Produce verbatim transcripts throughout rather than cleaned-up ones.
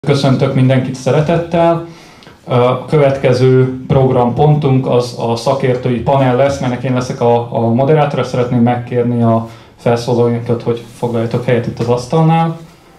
Köszöntök mindenkit szeretettel. A következő programpontunk az a szakértői panel lesz, melynek én leszek a, a moderátora. Szeretném megkérni a felszólalóinkat, hogy foglaljatok helyet itt az asztalnál.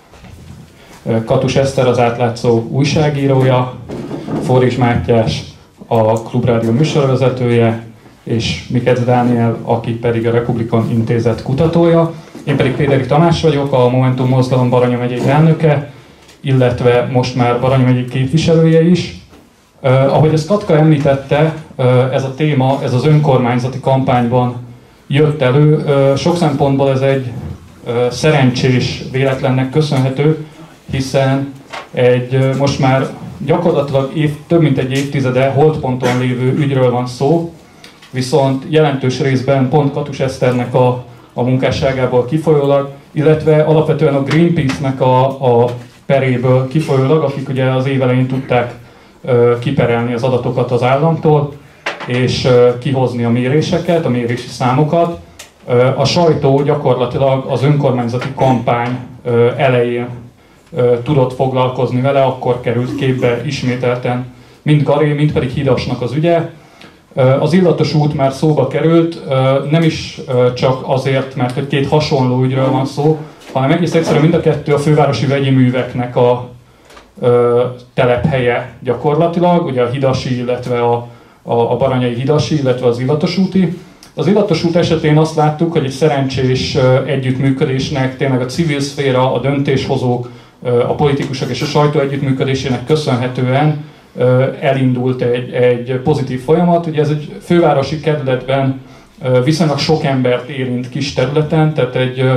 Katus Eszter az Átlátszó újságírója, Forris Mátyás a Klubrádió műsorvezetője, és Mikec Dániel, aki pedig a Republikon Intézet kutatója. Én pedig Péderi Tamás vagyok, a Momentum Mozgalom Baranya megyei elnöke, illetve most már Baranya megyei képviselője is. Uh, ahogy ezt Katka említette, uh, ez a téma, ez az önkormányzati kampányban jött elő. Uh, sok szempontból ez egy uh, szerencsés véletlennek köszönhető, hiszen egy uh, most már gyakorlatilag év, több mint egy évtizede holdponton lévő ügyről van szó, viszont jelentős részben pont Katus Eszternek a, a munkásságából kifolyólag, illetve alapvetően a Greenpeace-nek a, a peréből kifolyólag, akik ugye az év elején tudták uh, kiperelni az adatokat az államtól, és uh, kihozni a méréseket, a mérési számokat. Uh, a sajtó gyakorlatilag az önkormányzati kampány uh, elején uh, tudott foglalkozni vele, akkor került képbe ismételten mind Garé, mind pedig Hidasnak az ügye. Uh, az illatos út már szóba került, uh, nem is uh, csak azért, mert hogy két hasonló ügyről van szó, hanem egész egyszerűen mind a kettő a fővárosi vegyi műveknek a ö, telephelye gyakorlatilag, ugye a hidasi, illetve a, a, a baranyai hidasi, illetve az illatos úti. Az illatos út esetén azt láttuk, hogy egy szerencsés ö, együttműködésnek tényleg a civil szféra, a döntéshozók, ö, a politikusok és a sajtó együttműködésének köszönhetően ö, elindult egy, egy pozitív folyamat. Ugye ez egy fővárosi kerületben ö, viszonylag sok embert érint kis területen, tehát egy ö,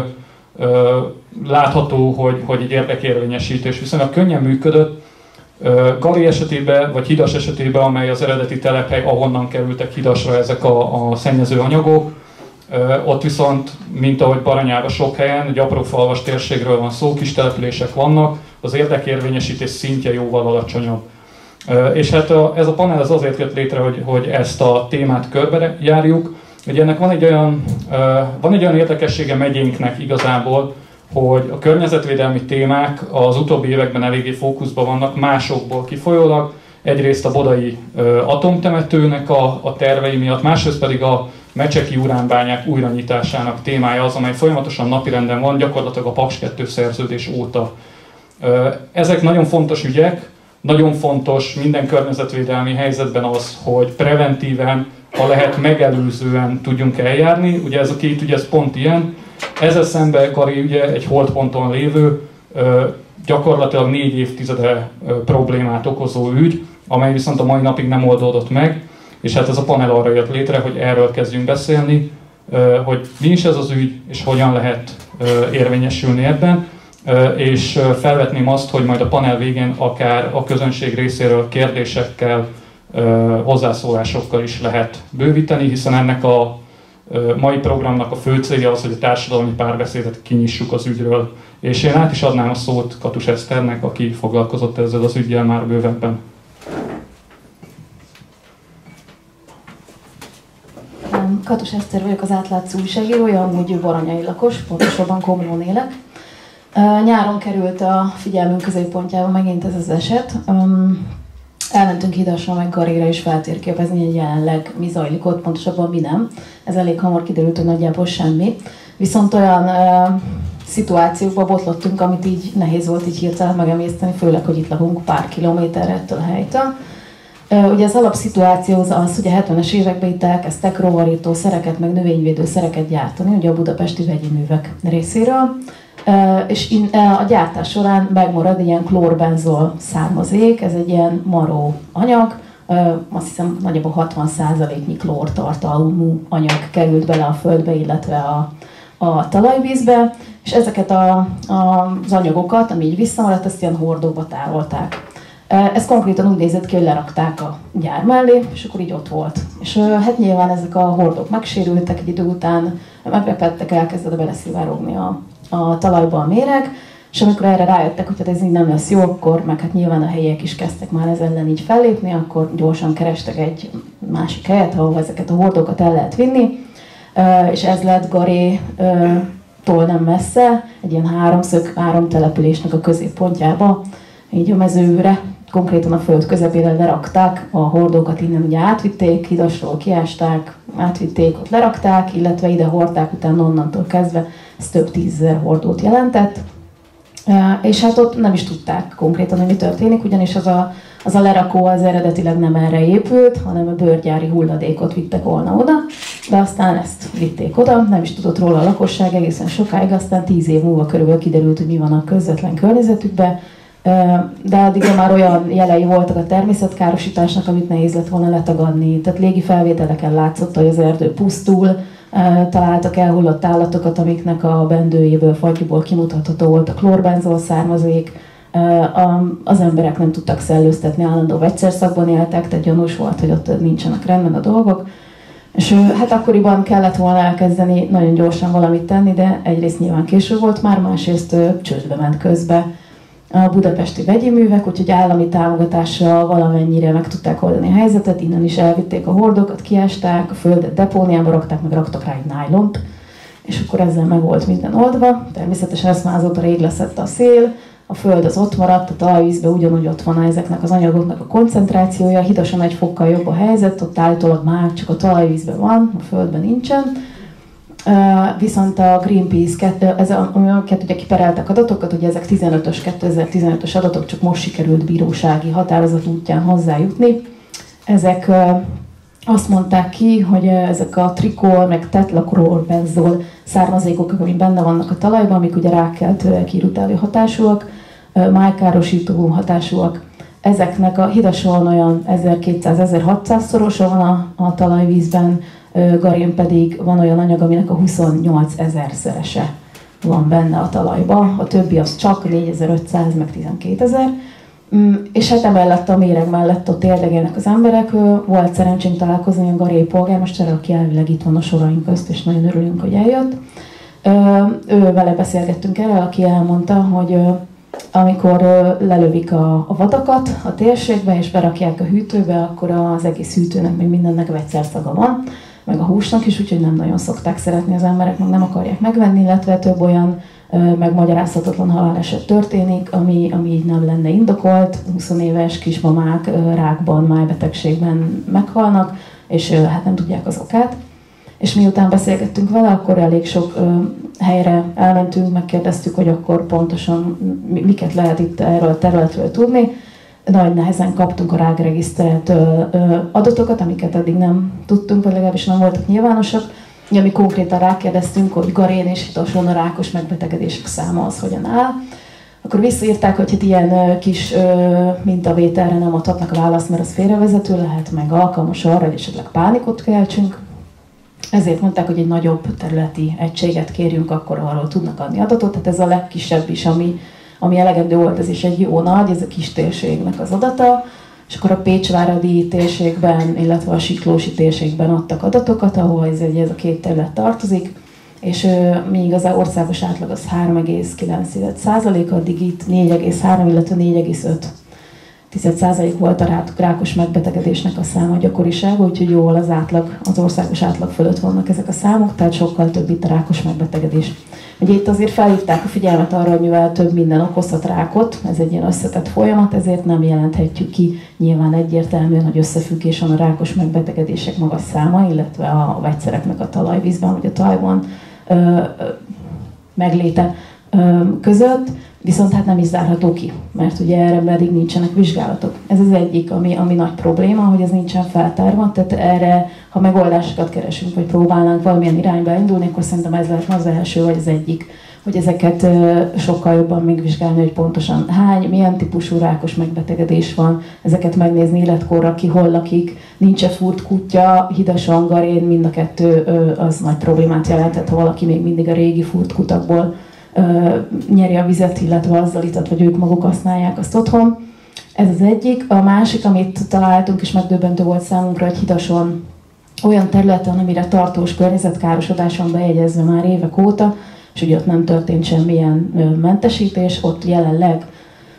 látható, hogy, hogy egy érdekérvényesítés viszonylag könnyen működött. Garé esetében, vagy Hidas esetében, amely az eredeti telephely, ahonnan kerültek Hidasra ezek a, a szennyező anyagok, ott viszont, mint ahogy Baranyában sok helyen, egy aprófalvas térségről van szó, kis települések vannak, az érdekérvényesítés szintje jóval alacsonyabb. És hát a, ez a panel az azért jött létre, hogy, hogy ezt a témát körbe járjuk. Ugye ennek van egy olyan, van egy olyan érdekessége megyénknek igazából, hogy a környezetvédelmi témák az utóbbi években eléggé fókuszban vannak másokból kifolyólag. Egyrészt a bodai atomtemetőnek a, a tervei miatt, másrészt pedig a mecseki uránbányák újranyitásának témája az, amely folyamatosan napirenden van, gyakorlatilag a Paks kettő szerződés óta. Ezek nagyon fontos ügyek, nagyon fontos minden környezetvédelmi helyzetben az, hogy preventíven, ha lehet megelőzően tudjunk eljárni. Ugye ez a két ügy, ez pont ilyen. Ezzel szemben Garé ügye egy holdponton lévő, gyakorlatilag négy évtizede problémát okozó ügy, amely viszont a mai napig nem oldódott meg, és hát ez a panel arra jött létre, hogy erről kezdjünk beszélni, hogy mi is ez az ügy, és hogyan lehet érvényesülni ebben, és felvetném azt, hogy majd a panel végén akár a közönség részéről kérdésekkel, hozzászólásokkal is lehet bővíteni, hiszen ennek a mai programnak a fő célja az, hogy a társadalmi párbeszédet kinyissuk az ügyről. És én át is adnám a szót Katus Eszternek, aki foglalkozott ezzel az üggyel már bővebben. Katus Eszter vagyok, az Átlátszó újságírója, amúgy baranyai lakos, pontosabban Komlón élek. Nyáron került a figyelmünk középpontjába megint ez az eset. Elmentünk Hidasra, meg Garéra is feltérképezni, hogy jelenleg mi zajlik ott, pontosabban mi nem. Ez elég hamar kiderült, hogy nagyjából semmi. Viszont olyan uh, szituációkba botlottunk, amit így nehéz volt így hirtelen megemészteni, főleg, hogy itt lakunk pár kilométerre ettől a helytől. Uh, ugye az alapszituáció az az, hogy a hetvenes években itt elkezdtek rovarírtó szereket, meg növényvédő szereket gyártani, ugye a budapesti vegyi művek részéről. Uh, és in, uh, a gyártás során megmarad egy ilyen klórbenzol származék, ez egy ilyen maró anyag, uh, azt hiszem nagyjából hatvan százaléknyi klórtartalmú anyag került bele a földbe, illetve a, a talajvízbe, és ezeket a, a, az anyagokat, ami így visszamaradt, ezt ilyen hordóba tárolták. Uh, ez konkrétan úgy nézett ki, hogy lerakták a gyár mellé, és akkor így ott volt. És uh, hát nyilván ezek a hordók megsérültek, egy idő után megrepedtek, elkezdett beleszivárogni a a talajba a méreg, és amikor erre rájöttek, hogy ez így nem lesz jó, akkor meg hát nyilván a helyiek is kezdtek már ez ellen így fellépni, akkor gyorsan kerestek egy másik helyet, ahol ezeket a hordókat el lehet vinni, és ez lett Garétól nem messze, egy ilyen háromszög áramtelepülésnek a középpontjába, így a mezőre, konkrétan a föld közepére lerakták, a hordókat innen ugye átvitték, Hidasról kiásták, átvitték, ott lerakták, illetve ide hordták, utána onnantól kezdve ez több tízezer hordót jelentett. És hát ott nem is tudták konkrétan, hogy mi történik, ugyanis az a, az a lerakó az eredetileg nem erre épült, hanem a bőrgyári hulladékot vittek volna oda, de aztán ezt vitték oda, nem is tudott róla a lakosság egészen sokáig, aztán tíz év múlva körülbelül kiderült, hogy mi van a közvetlen környezetükben, de addigra már olyan jelei voltak a természetkárosításnak, amit nehéz lett volna letagadni. Tehát légi felvételeken látszott, hogy az erdő pusztul, találtak elhullott állatokat, amiknek a bendőjéből, fagyból kimutatható volt a klórbenzol származék. Az emberek nem tudtak szellőztetni, állandó vegyszerszakban éltek, tehát gyanús volt, hogy ott nincsenek rendben a dolgok. És hát akkoriban kellett volna elkezdeni nagyon gyorsan valamit tenni, de egyrészt nyilván késő volt már, másrészt csődbe ment közbe a budapesti vegyi művek, úgyhogy állami támogatással valamennyire meg tudták oldani a helyzetet, innen is elvitték a hordokat, kiásták, a földet depóniába rakták, meg raktak rá egy nájlont, és akkor ezzel meg volt minden oldva. Természetesen ezt már azóta rég leszette a szél, a föld az ott maradt, a talajvízben ugyanúgy ott van ezeknek az anyagoknak a koncentrációja, Hidason egy fokkal jobb a helyzet, ott állítólag már csak a talajvízben van, a földben nincsen. Uh, viszont a Greenpeace, ez a, amiket ugye kipereltek adatokat, hogy ezek tizenötös, kétezer-tizenötös adatok, csak most sikerült bírósági határozat útján hozzájutni. Ezek uh, azt mondták ki, hogy uh, ezek a trikol, meg tetlaklorbenzol származékok, amik benne vannak a talajban, amik ugye rákkeltőek, irritáló hatásúak, uh, májkárosító hatásúak. Ezeknek a Hidason olyan ezerkétszáz-ezerhatszáz szorosa van a, a talajvízben, Garén pedig van olyan anyag, aminek a huszonnyolcezer-szerese van benne a talajban, a többi az csak négyezer-ötszáz, meg tizenkétezer. És hát emellett a méreg mellett ott érdekelnek az emberek. Volt szerencsénk találkozni a garéi polgármesterrel, aki elvileg itt van a soraink közt, és nagyon örülünk, hogy eljött. Ő vele beszélgettünk erről, aki elmondta, hogy amikor lelövik a, a vadakat a térségbe, és berakják a hűtőbe, akkor az egész hűtőnek, még mindennek vegyszerszaga van, meg a húsnak is, úgyhogy nem nagyon szokták szeretni az emberek, meg nem akarják megvenni, illetve több olyan ö, megmagyarázhatatlan haláleset történik, ami, ami így nem lenne indokolt. húsz éves kismamák ö, rákban, májbetegségben meghalnak, és ö, hát nem tudják az okát. És miután beszélgettünk vele, akkor elég sok ö, helyre elmentünk, megkérdeztük, hogy akkor pontosan miket lehet itt erről a területről tudni. Nagy nehezen kaptunk a rákregisztrált adatokat, amiket eddig nem tudtunk, vagy legalábbis nem voltak nyilvánosak. Ugye mi konkrétan rákérdeztünk, hogy Garén és Hidason a rákos megbetegedések száma az hogyan áll. Akkor visszaírták, hogy hát ilyen kis mintavételre nem adhatnak választ, mert az félrevezető lehet, meg alkalmas arra, hogy esetleg pánikot keltsünk. Ezért mondták, hogy egy nagyobb területi egységet kérjünk, akkor arról tudnak adni adatot. Tehát ez a legkisebb is, ami ami elegendő volt, ez is egy jó nagy, ez a kis térségnek az adata, és akkor a Pécsváradi térségben, illetve a Siklósi térségben adtak adatokat, ahol ez, ez a két terület tartozik, és míg az országos átlag az három egész kilenc százalék, addig itt négy egész három, illetve négy egész öt százalék volt a rákos megbetegedésnek a száma, gyakorisága, úgyhogy jól az átlag, az országos átlag fölött vannak ezek a számok, tehát sokkal több itt a rákos megbetegedés. Ugye itt azért felhívták a figyelmet arra, hogy mivel több minden okozhat rákot, ez egy ilyen összetett folyamat, ezért nem jelenthetjük ki nyilván egyértelműen, hogy összefüggés van a rákos megbetegedések magas száma, illetve a vegyszereknek a talajvízben, vagy a talajban ö, ö, megléte ö, között, viszont hát nem is zárható ki, mert ugye erre pedig nincsenek vizsgálatok. Ez az egyik, ami, ami nagy probléma, hogy ez nincsen feltárva, tehát erre, ha megoldásokat keresünk, vagy próbálnánk valamilyen irányba indulni, akkor szerintem ez lehet az első, vagy az egyik, hogy ezeket sokkal jobban megvizsgálni, hogy pontosan hány, milyen típusú rákos megbetegedés van, ezeket megnézni életkorra, ki hol lakik, nincs-e furt kutya, Hidason, Garén, mind a kettő az nagy problémát jelentett, ha valaki még mindig a régi furt kutakból nyeri a vizet, illetve azzal itat, vagy ők maguk használják azt otthon. Ez az egyik. A másik, amit találtunk, és megdöbbentő volt számunkra, hogy Hidason olyan területen, amire tartós környezetkárosodás van bejegyezve már évek óta, és ugye ott nem történt semmilyen mentesítés, ott jelenleg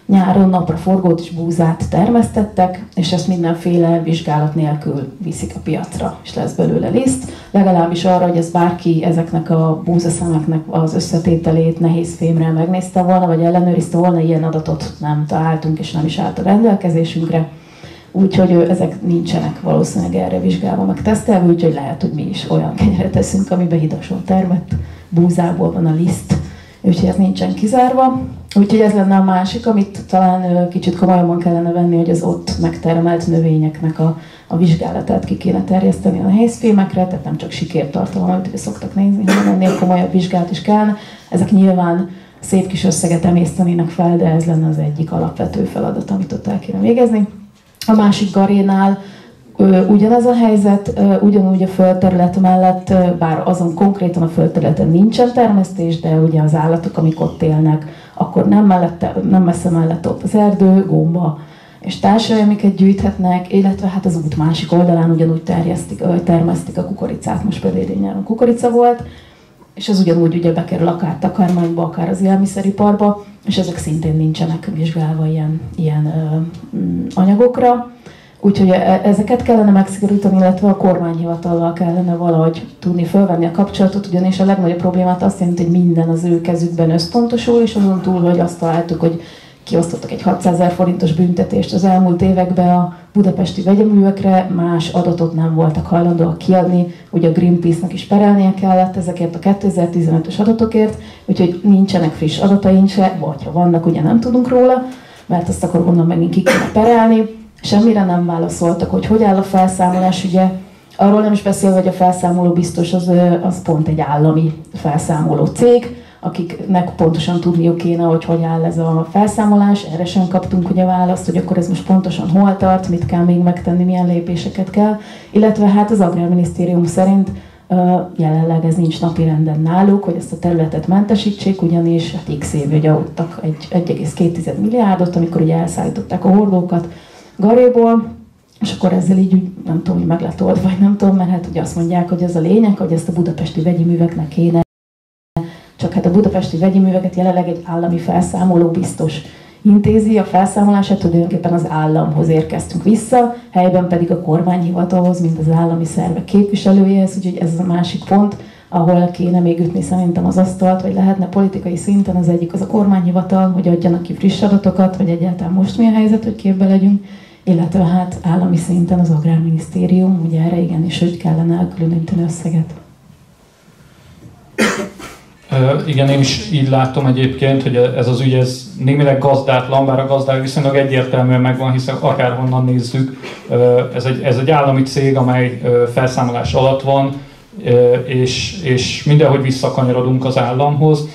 nyáron napraforgót és búzát termesztettek, és ezt mindenféle vizsgálat nélkül viszik a piacra, és lesz belőle liszt. Legalábbis arra, hogy ez bárki ezeknek a búzaszemeknek az összetételét nehéz fémrel megnézte volna, vagy ellenőrizte volna, ilyen adatot nem találtunk, és nem is állt a rendelkezésünkre. Úgyhogy ezek nincsenek valószínűleg erre vizsgálva, meg tesztelve, úgyhogy lehet, hogy mi is olyan kenyeret teszünk, amiben hidason termett búzából van a liszt. Úgyhogy ez nincsen kizárva. Úgyhogy ez lenne a másik, amit talán kicsit komolyabban kellene venni, hogy az ott megtermelt növényeknek a, a vizsgálatát ki kéne terjeszteni a nehézfémekre, tehát nem csak sikértartalom, amit szoktak nézni, hanem ennél komolyabb vizsgálat is kellene. Ezek nyilván szép kis összeget emésztenének fel, de ez lenne az egyik alapvető feladat, amit ott el kéne végezni. A másik garénál ugyanez a helyzet, ugyanúgy a földterület mellett, bár azon konkrétan a földterületen nincsen termesztés, de ugye az állatok, amik ott élnek, akkor nem, mellette, nem messze mellett ott az erdő, gomba és társai, amiket gyűjthetnek, illetve hát az út másik oldalán ugyanúgy terjesztik, termesztik a kukoricát, most például idén nyáron kukorica volt, és az ugyanúgy ugye bekerül akár takarmányba, akár az élelmiszeriparba, és ezek szintén nincsenek vizsgálva ilyen, ilyen ö, anyagokra. Úgyhogy ezeket kellene megszigorítani, illetve a kormányhivatallal kellene valahogy tudni fölvenni a kapcsolatot, ugyanis a legnagyobb problémát azt jelenti, hogy minden az ő kezükben összpontosul, és azon túl, hogy azt találtuk, hogy kiosztottak egy hatszázezer forintos büntetést az elmúlt években a budapesti vegyeművekre, más adatot nem voltak hajlandóak kiadni, ugye a Greenpeace-nak is perelnie kellett ezekért a kétezer-tizenötös adatokért, úgyhogy nincsenek friss adataink se, vagy ha vannak, ugye nem tudunk róla, mert azt akkor onnan megint ki kéne perelni. Semmire nem válaszoltak, hogy hogy áll a felszámolás, ugye arról nem is beszélve, hogy a felszámoló biztos az, az pont egy állami felszámoló cég, akiknek pontosan tudniuk kéne, hogy hogy áll ez a felszámolás. Erre sem kaptunk ugye választ, hogy akkor ez most pontosan hol tart, mit kell még megtenni, milyen lépéseket kell. Illetve hát az Agrárminisztérium szerint uh, jelenleg ez nincs napirenden náluk, hogy ezt a területet mentesítsék, ugyanis hát x év ugye adtak egy egy egész két milliárdot, amikor ugye elszállították a hordókat Garéból, és akkor ezzel így nem tudom, hogy meg lett oldva, vagy nem tudom, mert hát ugye azt mondják, hogy ez a lényeg, hogy ezt a budapesti vegyi műveknek kéne. Csak hát a budapesti vegyi műveket jelenleg egy állami felszámoló biztos intézi, a felszámolását tulajdonképpen az államhoz érkeztünk vissza, helyben pedig a kormányhivatalhoz, mint az állami szervek képviselőjehez, úgyhogy ez a másik pont, ahol kéne még ütni szerintem az asztalt, vagy lehetne politikai szinten, az egyik az a kormányhivatal, hogy adjanak ki friss adatokat, vagy egyáltalán most milyen helyzet, hogy képbe legyünk, illetve hát állami szinten az Agrárminisztérium, ugye erre igenis, hogy kellene elkülöníteni összeget. Igen, én is így látom egyébként, hogy ez az ügy ez némileg gazdátlan, bár a gazdák viszonylag egyértelműen megvan, hiszen akárhonnan nézzük, ez egy, ez egy állami cég, amely felszámolás alatt van, és, és mindenhogy visszakanyarodunk az államhoz.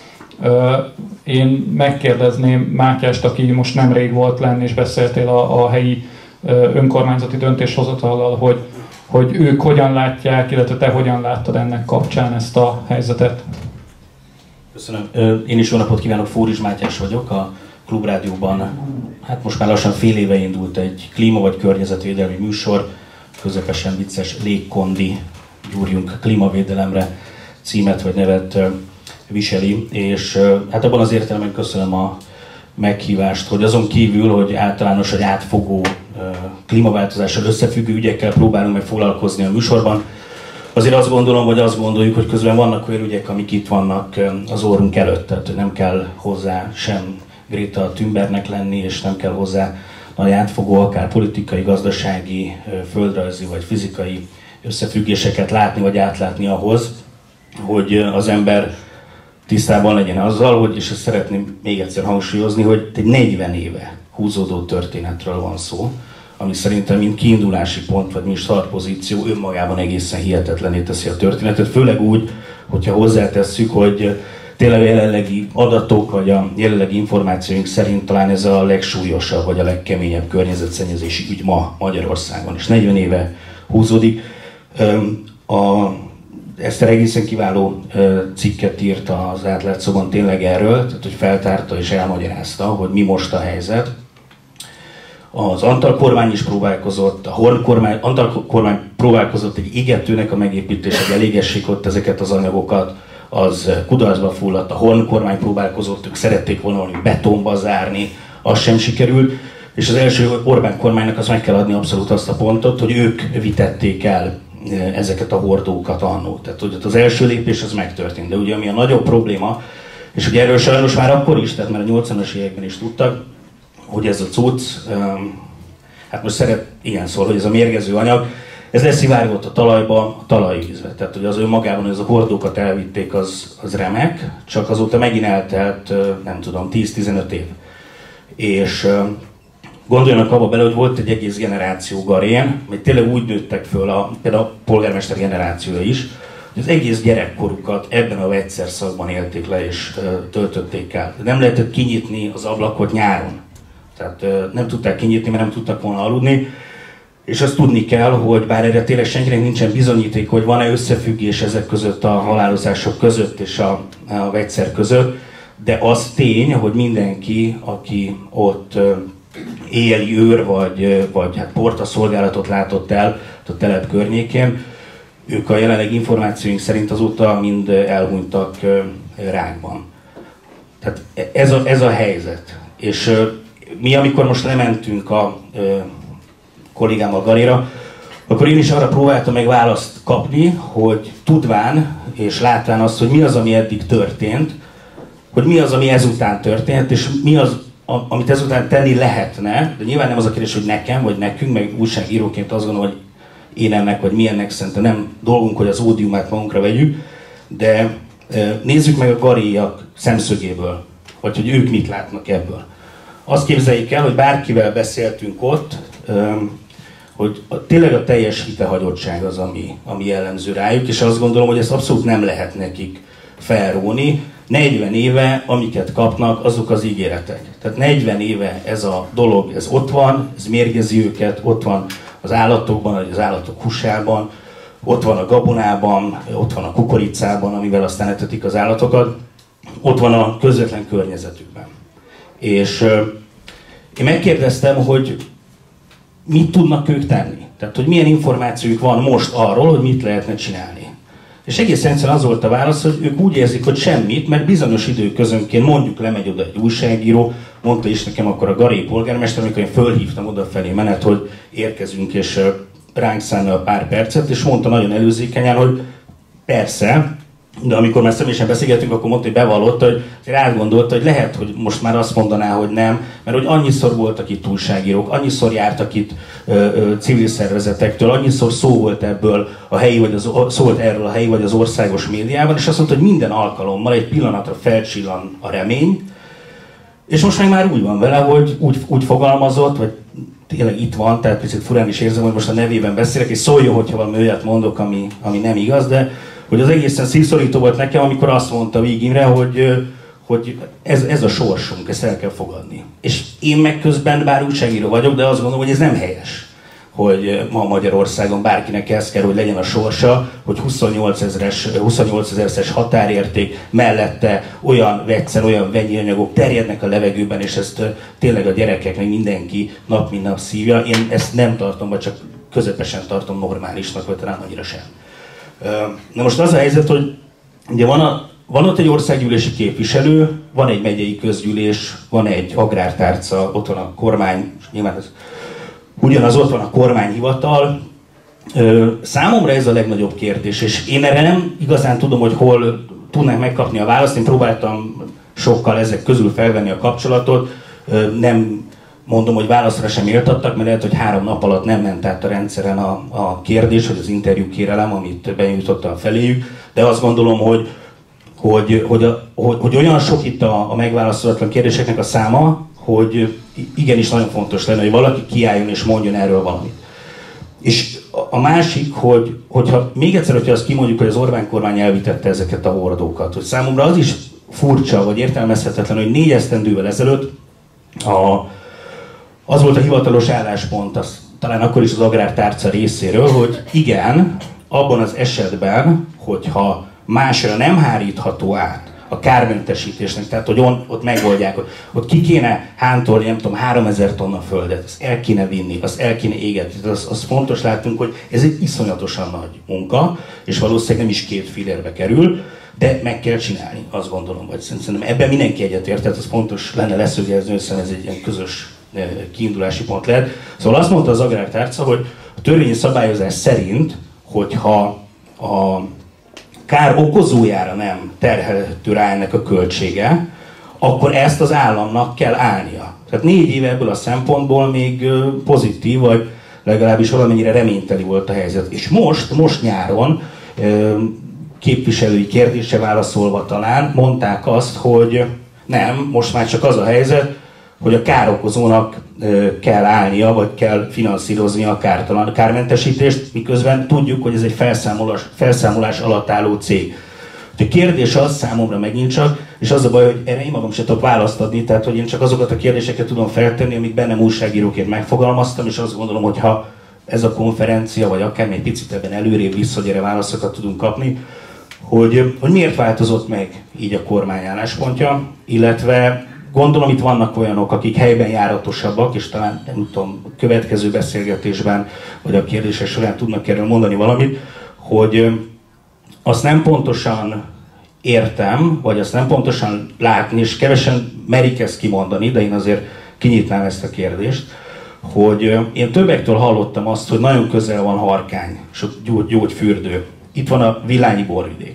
Én megkérdezném Mátyást, aki most nemrég volt lenni, és beszéltél a, a helyi önkormányzati döntéshozatallal, hogy, hogy ők hogyan látják, illetve te hogyan láttad ennek kapcsán ezt a helyzetet. Köszönöm. Én is jó napot kívánok, Fóris Mátyás vagyok, a Klubrádióban. Hát most már lassan fél éve indult egy klíma- vagy környezetvédelmi műsor, közepesen vicces Légkondi, gyúrjunk klímavédelemre címet vagy nevet viseli, és hát abban az értelemben köszönöm a meghívást, hogy azon kívül, hogy általános vagy átfogó klímaváltozással összefüggő ügyekkel próbálunk meg foglalkozni a műsorban, azért azt gondolom, vagy azt gondoljuk, hogy közben vannak olyan ügyek, amik itt vannak az orrunk előtt, tehát nem kell hozzá sem Greta Thunbergnek lenni, és nem kell hozzá nagy átfogó, akár politikai, gazdasági, földrajzi vagy fizikai összefüggéseket látni vagy átlátni ahhoz, hogy az ember tisztában legyen azzal, hogy, és ezt szeretném még egyszer hangsúlyozni, hogy egy negyven éve húzódó történetről van szó, ami szerintem mint kiindulási pont, vagy mint startpozíció önmagában egészen hihetetlenné teszi a történetet, főleg úgy, hogyha hozzátesszük, hogy tényleg a jelenlegi adatok, vagy a jelenlegi információink szerint talán ez a legsúlyosabb, vagy a legkeményebb környezetszennyezési ügy ma Magyarországon, és negyven éve húzódik. A Eszter egészen kiváló cikket írt az Átlátszóban tényleg erről, tehát hogy feltárta és elmagyarázta, hogy mi most a helyzet. Az Antal kormány is próbálkozott, a Horn kormány, Antal kormány próbálkozott egy égetőnek a megépítése, hogy elégessék ott ezeket az anyagokat, az kudarcba fulladt, a Horn kormány próbálkozott, ők szerették volna valami betonba zárni az sem sikerült, és az első Orbán kormánynak az meg kell adni abszolút azt a pontot, hogy ők vitették el ezeket a hordókat annó. Tehát hogy az első lépés az megtörtént, de ugye ami a nagyobb probléma, és ugye erről sajnos már akkor is, tehát már a nyolcvanas években is tudtak, hogy ez a cucc, hát most szeret, igen szól, hogy ez a mérgező anyag, ez leszivárgott a talajba, a talajvízbe. Tehát hogy az önmagában, hogy az a hordókat elvitték, az, az remek, csak azóta megint eltelt, nem tudom, tíz-tizenöt év. És gondoljanak abba bele, hogy volt egy egész generáció garén, hogy tényleg úgy nőttek föl, a, például a polgármester generációja is, hogy az egész gyerekkorukat ebben a vegyszerszakban élték le és töltötték el. Nem lehetett kinyitni az ablakot nyáron. Tehát nem tudták kinyitni, mert nem tudtak volna aludni. És azt tudni kell, hogy bár erre tényleg senkinek nincsen bizonyíték, hogy van-e összefüggés ezek között a halálozások között és a, a vegyszer között, de az tény, hogy mindenki, aki ott éjjeli őr vagy, vagy hát portaszolgálatot látott el a telep környékén, ők a jelenleg információink szerint azóta mind elhunytak rákban. Tehát ez a, ez a helyzet. És mi, amikor most lementünk a kollégámmal Galéra, akkor én is arra próbáltam meg választ kapni, hogy tudván és látván azt, hogy mi az, ami eddig történt, hogy mi az, ami ezután történt, és mi az, amit ezután tenni lehetne, de nyilván nem az a kérdés, hogy nekem, vagy nekünk, meg újságíróként azt gondolom, hogy én ennek, vagy mi ennek, szerintem nem dolgunk, hogy az ódiumát magunkra vegyük, de nézzük meg a galéiak szemszögéből, vagy hogy ők mit látnak ebből. Azt képzeljék el, hogy bárkivel beszéltünk ott, hogy tényleg a teljes hitehagyottság az, ami, ami jellemző rájuk, és azt gondolom, hogy ezt abszolút nem lehet nekik felróni. negyven éve, amiket kapnak, azok az ígéretek. Tehát negyven éve ez a dolog, ez ott van, ez mérgezi őket, ott van az állatokban, az állatok húsában, ott van a gabonában, ott van a kukoricában, amivel aztán etetik az állatokat, ott van a közvetlen környezetükben. És euh, én megkérdeztem, hogy mit tudnak ők tenni? Tehát, hogy milyen információjuk van most arról, hogy mit lehetne csinálni. És egész egyszerűen az volt a válasz, hogy ők úgy érzik, hogy semmit, mert bizonyos időközönként mondjuk lemegy oda egy újságíró, mondta is nekem akkor a galéi polgármester, amikor én fölhívtam odafelé menet, hogy érkezünk és ránk szánna a pár percet, és mondta nagyon előzékenyen, hogy persze, de amikor már személyesen beszélgetünk, akkor mondta, hogy bevallotta, hogy átgondolta, hogy lehet, hogy most már azt mondaná, hogy nem, mert hogy annyiszor voltak itt újságírók, annyiszor jártak itt ö, ö, civil szervezetektől, annyiszor szó volt ebből a helyi, vagy az, szó volt erről a helyi vagy az országos médiában, és azt mondta, hogy minden alkalommal egy pillanatra felcsillan a remény, és most meg már úgy van vele, hogy úgy, úgy fogalmazott, vagy tényleg itt van, tehát picit furán is érzem, hogy most a nevében beszélek, és szóljon, hogyha valami olyat mondok, ami, ami nem igaz, de hogy az egészen szívszorító volt nekem, amikor azt mondta Víg Imre, hogy, hogy ez, ez a sorsunk, ezt el kell fogadni. És én meg közben bár újságíró vagyok, de azt gondolom, hogy ez nem helyes, hogy ma Magyarországon bárkinek ez kell, hogy legyen a sorsa, hogy huszonnyolc ezeres határérték mellette olyan vegyszer, olyan vegyi anyagok terjednek a levegőben, és ezt tényleg a gyerekek, meg mindenki nap mint nap szívja. Én ezt nem tartom, vagy csak közepesen tartom normálisnak, vagy talán annyira sem. Na most az a helyzet, hogy ugye van, a, van ott egy országgyűlési képviselő, van egy megyei közgyűlés, van egy agrártárca, ott van a kormány, nyilván ez ugyanaz, ott van a kormányhivatal. Számomra ez a legnagyobb kérdés, és én erre nem igazán tudom, hogy hol tudnánk megkapni a választ. Én próbáltam sokkal ezek közül felvenni a kapcsolatot, nem mondom, hogy válaszra sem éltattak, mert lehet, hogy három nap alatt nem ment át a rendszeren a, a kérdés, vagy az interjú kérelem, amit benyújtottam feléjük, de azt gondolom, hogy, hogy, hogy, a, hogy, hogy olyan sok itt a, a megválaszolatlan kérdéseknek a száma, hogy igenis nagyon fontos lenne, hogy valaki kiálljon és mondjon erről valamit. És a másik, hogy, hogyha még egyszer, hogyha azt kimondjuk, hogy az Orbán kormány elvitette ezeket a hordókat, hogy számomra az is furcsa, vagy értelmezhetetlen, hogy négy esztendővel ezelőtt a az volt a hivatalos álláspont, az, talán akkor is az agrártárca részéről, hogy igen, abban az esetben, hogyha másra nem hárítható át a kármentesítésnek, tehát hogy on, ott megoldják, hogy ott ki kéne hántolni, nem tudom, háromezer tonna földet, azt el kéne vinni, azt el kéne égetni, az, az fontos látunk, hogy ez egy iszonyatosan nagy munka, és valószínűleg nem is két fillérbe kerül, de meg kell csinálni, azt gondolom, vagy szerintem ebben mindenki egyetért, tehát az fontos lenne leszögezni, hiszen ez egy ilyen közös kiindulási pont lehet. Szóval azt mondta az Agrártárca, hogy a törvényi szabályozás szerint, hogyha a kár okozójára nem terhelhető rá ennek a költsége, akkor ezt az államnak kell állnia. Tehát négy éve ebből a szempontból még pozitív, vagy legalábbis valamennyire reményteli volt a helyzet. És most, most nyáron képviselői kérdése válaszolva talán mondták azt, hogy nem, most már csak az a helyzet, hogy a károkozónak kell állnia, vagy kell finanszíroznia a kártalan kármentesítést, miközben tudjuk, hogy ez egy felszámolás, felszámolás alatt álló cég. A kérdés az számomra megint csak, és az a baj, hogy erre én magam sem tudok választ adni, tehát hogy én csak azokat a kérdéseket tudom feltenni, amik bennem újságíróként megfogalmaztam, és azt gondolom, hogy ha ez a konferencia, vagy akár még picit ebben előrébb vissza, hogy erre válaszokat tudunk kapni, hogy, hogy miért változott meg így a kormány álláspontja, illetve gondolom itt vannak olyanok, akik helyben járatosabbak, és talán nem tudom, a következő beszélgetésben, vagy a kérdések során tudnak erről mondani valamit, hogy azt nem pontosan értem, vagy azt nem pontosan látni, és kevesen merik ezt kimondani, de én azért kinyitnám ezt a kérdést, hogy én többektől hallottam azt, hogy nagyon közel van Harkány, és ott gyógyfürdő. Itt van a Villányi borvidék.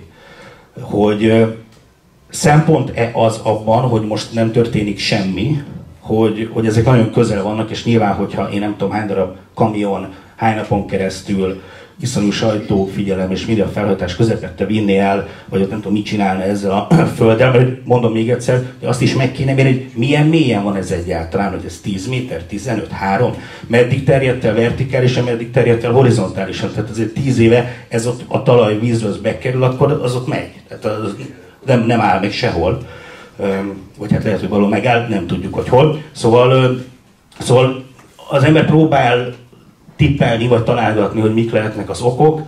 Hogy szempont-e az abban, hogy most nem történik semmi, hogy, hogy ezek nagyon közel vannak, és nyilván, hogyha én nem tudom hány darab kamion, hány napon keresztül, iszonyú sajtófigyelem és média felhajtás közepette vinné el, vagy ott nem tudom mit csinálna ezzel a földdel, mert mondom még egyszer, hogy azt is meg kéne mérni, hogy milyen mélyen van ez egyáltalán, hogy ez tíz méter, tizenöt, három, meddig terjedt el vertikálisan, meddig terjedt el horizontálisan, tehát azért tíz éve ez ott a talaj vízről bekerül, akkor az ott megy, tehát az nem, nem áll meg sehol, vagy hát lehet, hogy valahol megáll, nem tudjuk, hogy hol, szóval, szóval az ember próbál tippelni, vagy találgatni, hogy mik lehetnek az okok.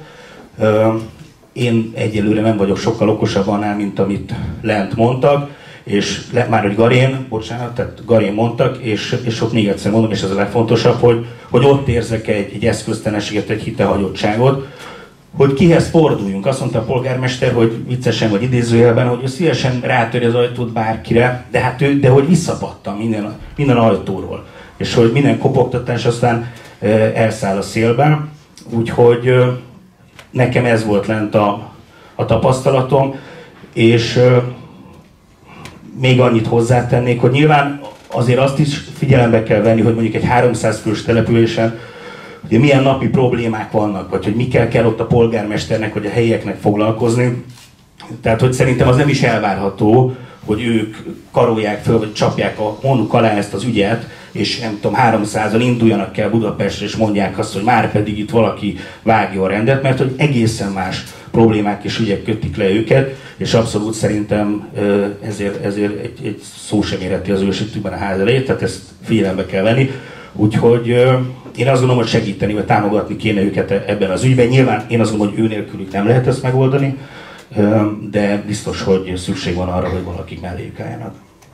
Én egyelőre nem vagyok sokkal okosabb annál, mint amit lent mondtak, és le, már hogy Garén, bocsánat, tehát Garén mondtak, és, és ott még egyszer mondom, és ez a legfontosabb, hogy, hogy ott érzek egy, egy eszköztelenséget, egy hitehagyottságot, hogy kihez forduljunk. Azt mondta a polgármester, hogy viccesen vagy idézőjelben, hogy ő szívesen rátörje az ajtót bárkire, de hát ő, de hogy visszapattan minden, minden ajtóról. És hogy minden kopogtatás aztán elszáll a szélben, úgyhogy nekem ez volt lent a, a tapasztalatom, és még annyit hozzátennék, hogy nyilván azért azt is figyelembe kell venni, hogy mondjuk egy háromszáz fős településen hogy milyen napi problémák vannak, vagy hogy mikkel kell ott a polgármesternek, vagy a helyieknek foglalkozni. Tehát, hogy szerintem az nem is elvárható, hogy ők karolják föl, vagy csapják a honuk alá ezt az ügyet, és nem tudom, háromszázan induljanak el Budapestre, és mondják azt, hogy már pedig itt valaki vágja a rendet, mert hogy egészen más problémák és ügyek kötik le őket, és abszolút szerintem ezért, ezért egy, egy szó sem érheti az ősítőben a ház elejét, tehát ezt figyelembe kell venni. Úgyhogy én azt gondolom, hogy segíteni, vagy támogatni kéne őket ebben az ügyben. Nyilván én azt gondolom, hogy ő nélkülük nem lehet ezt megoldani, de biztos, hogy szükség van arra, hogy valakik melléjük álljanak.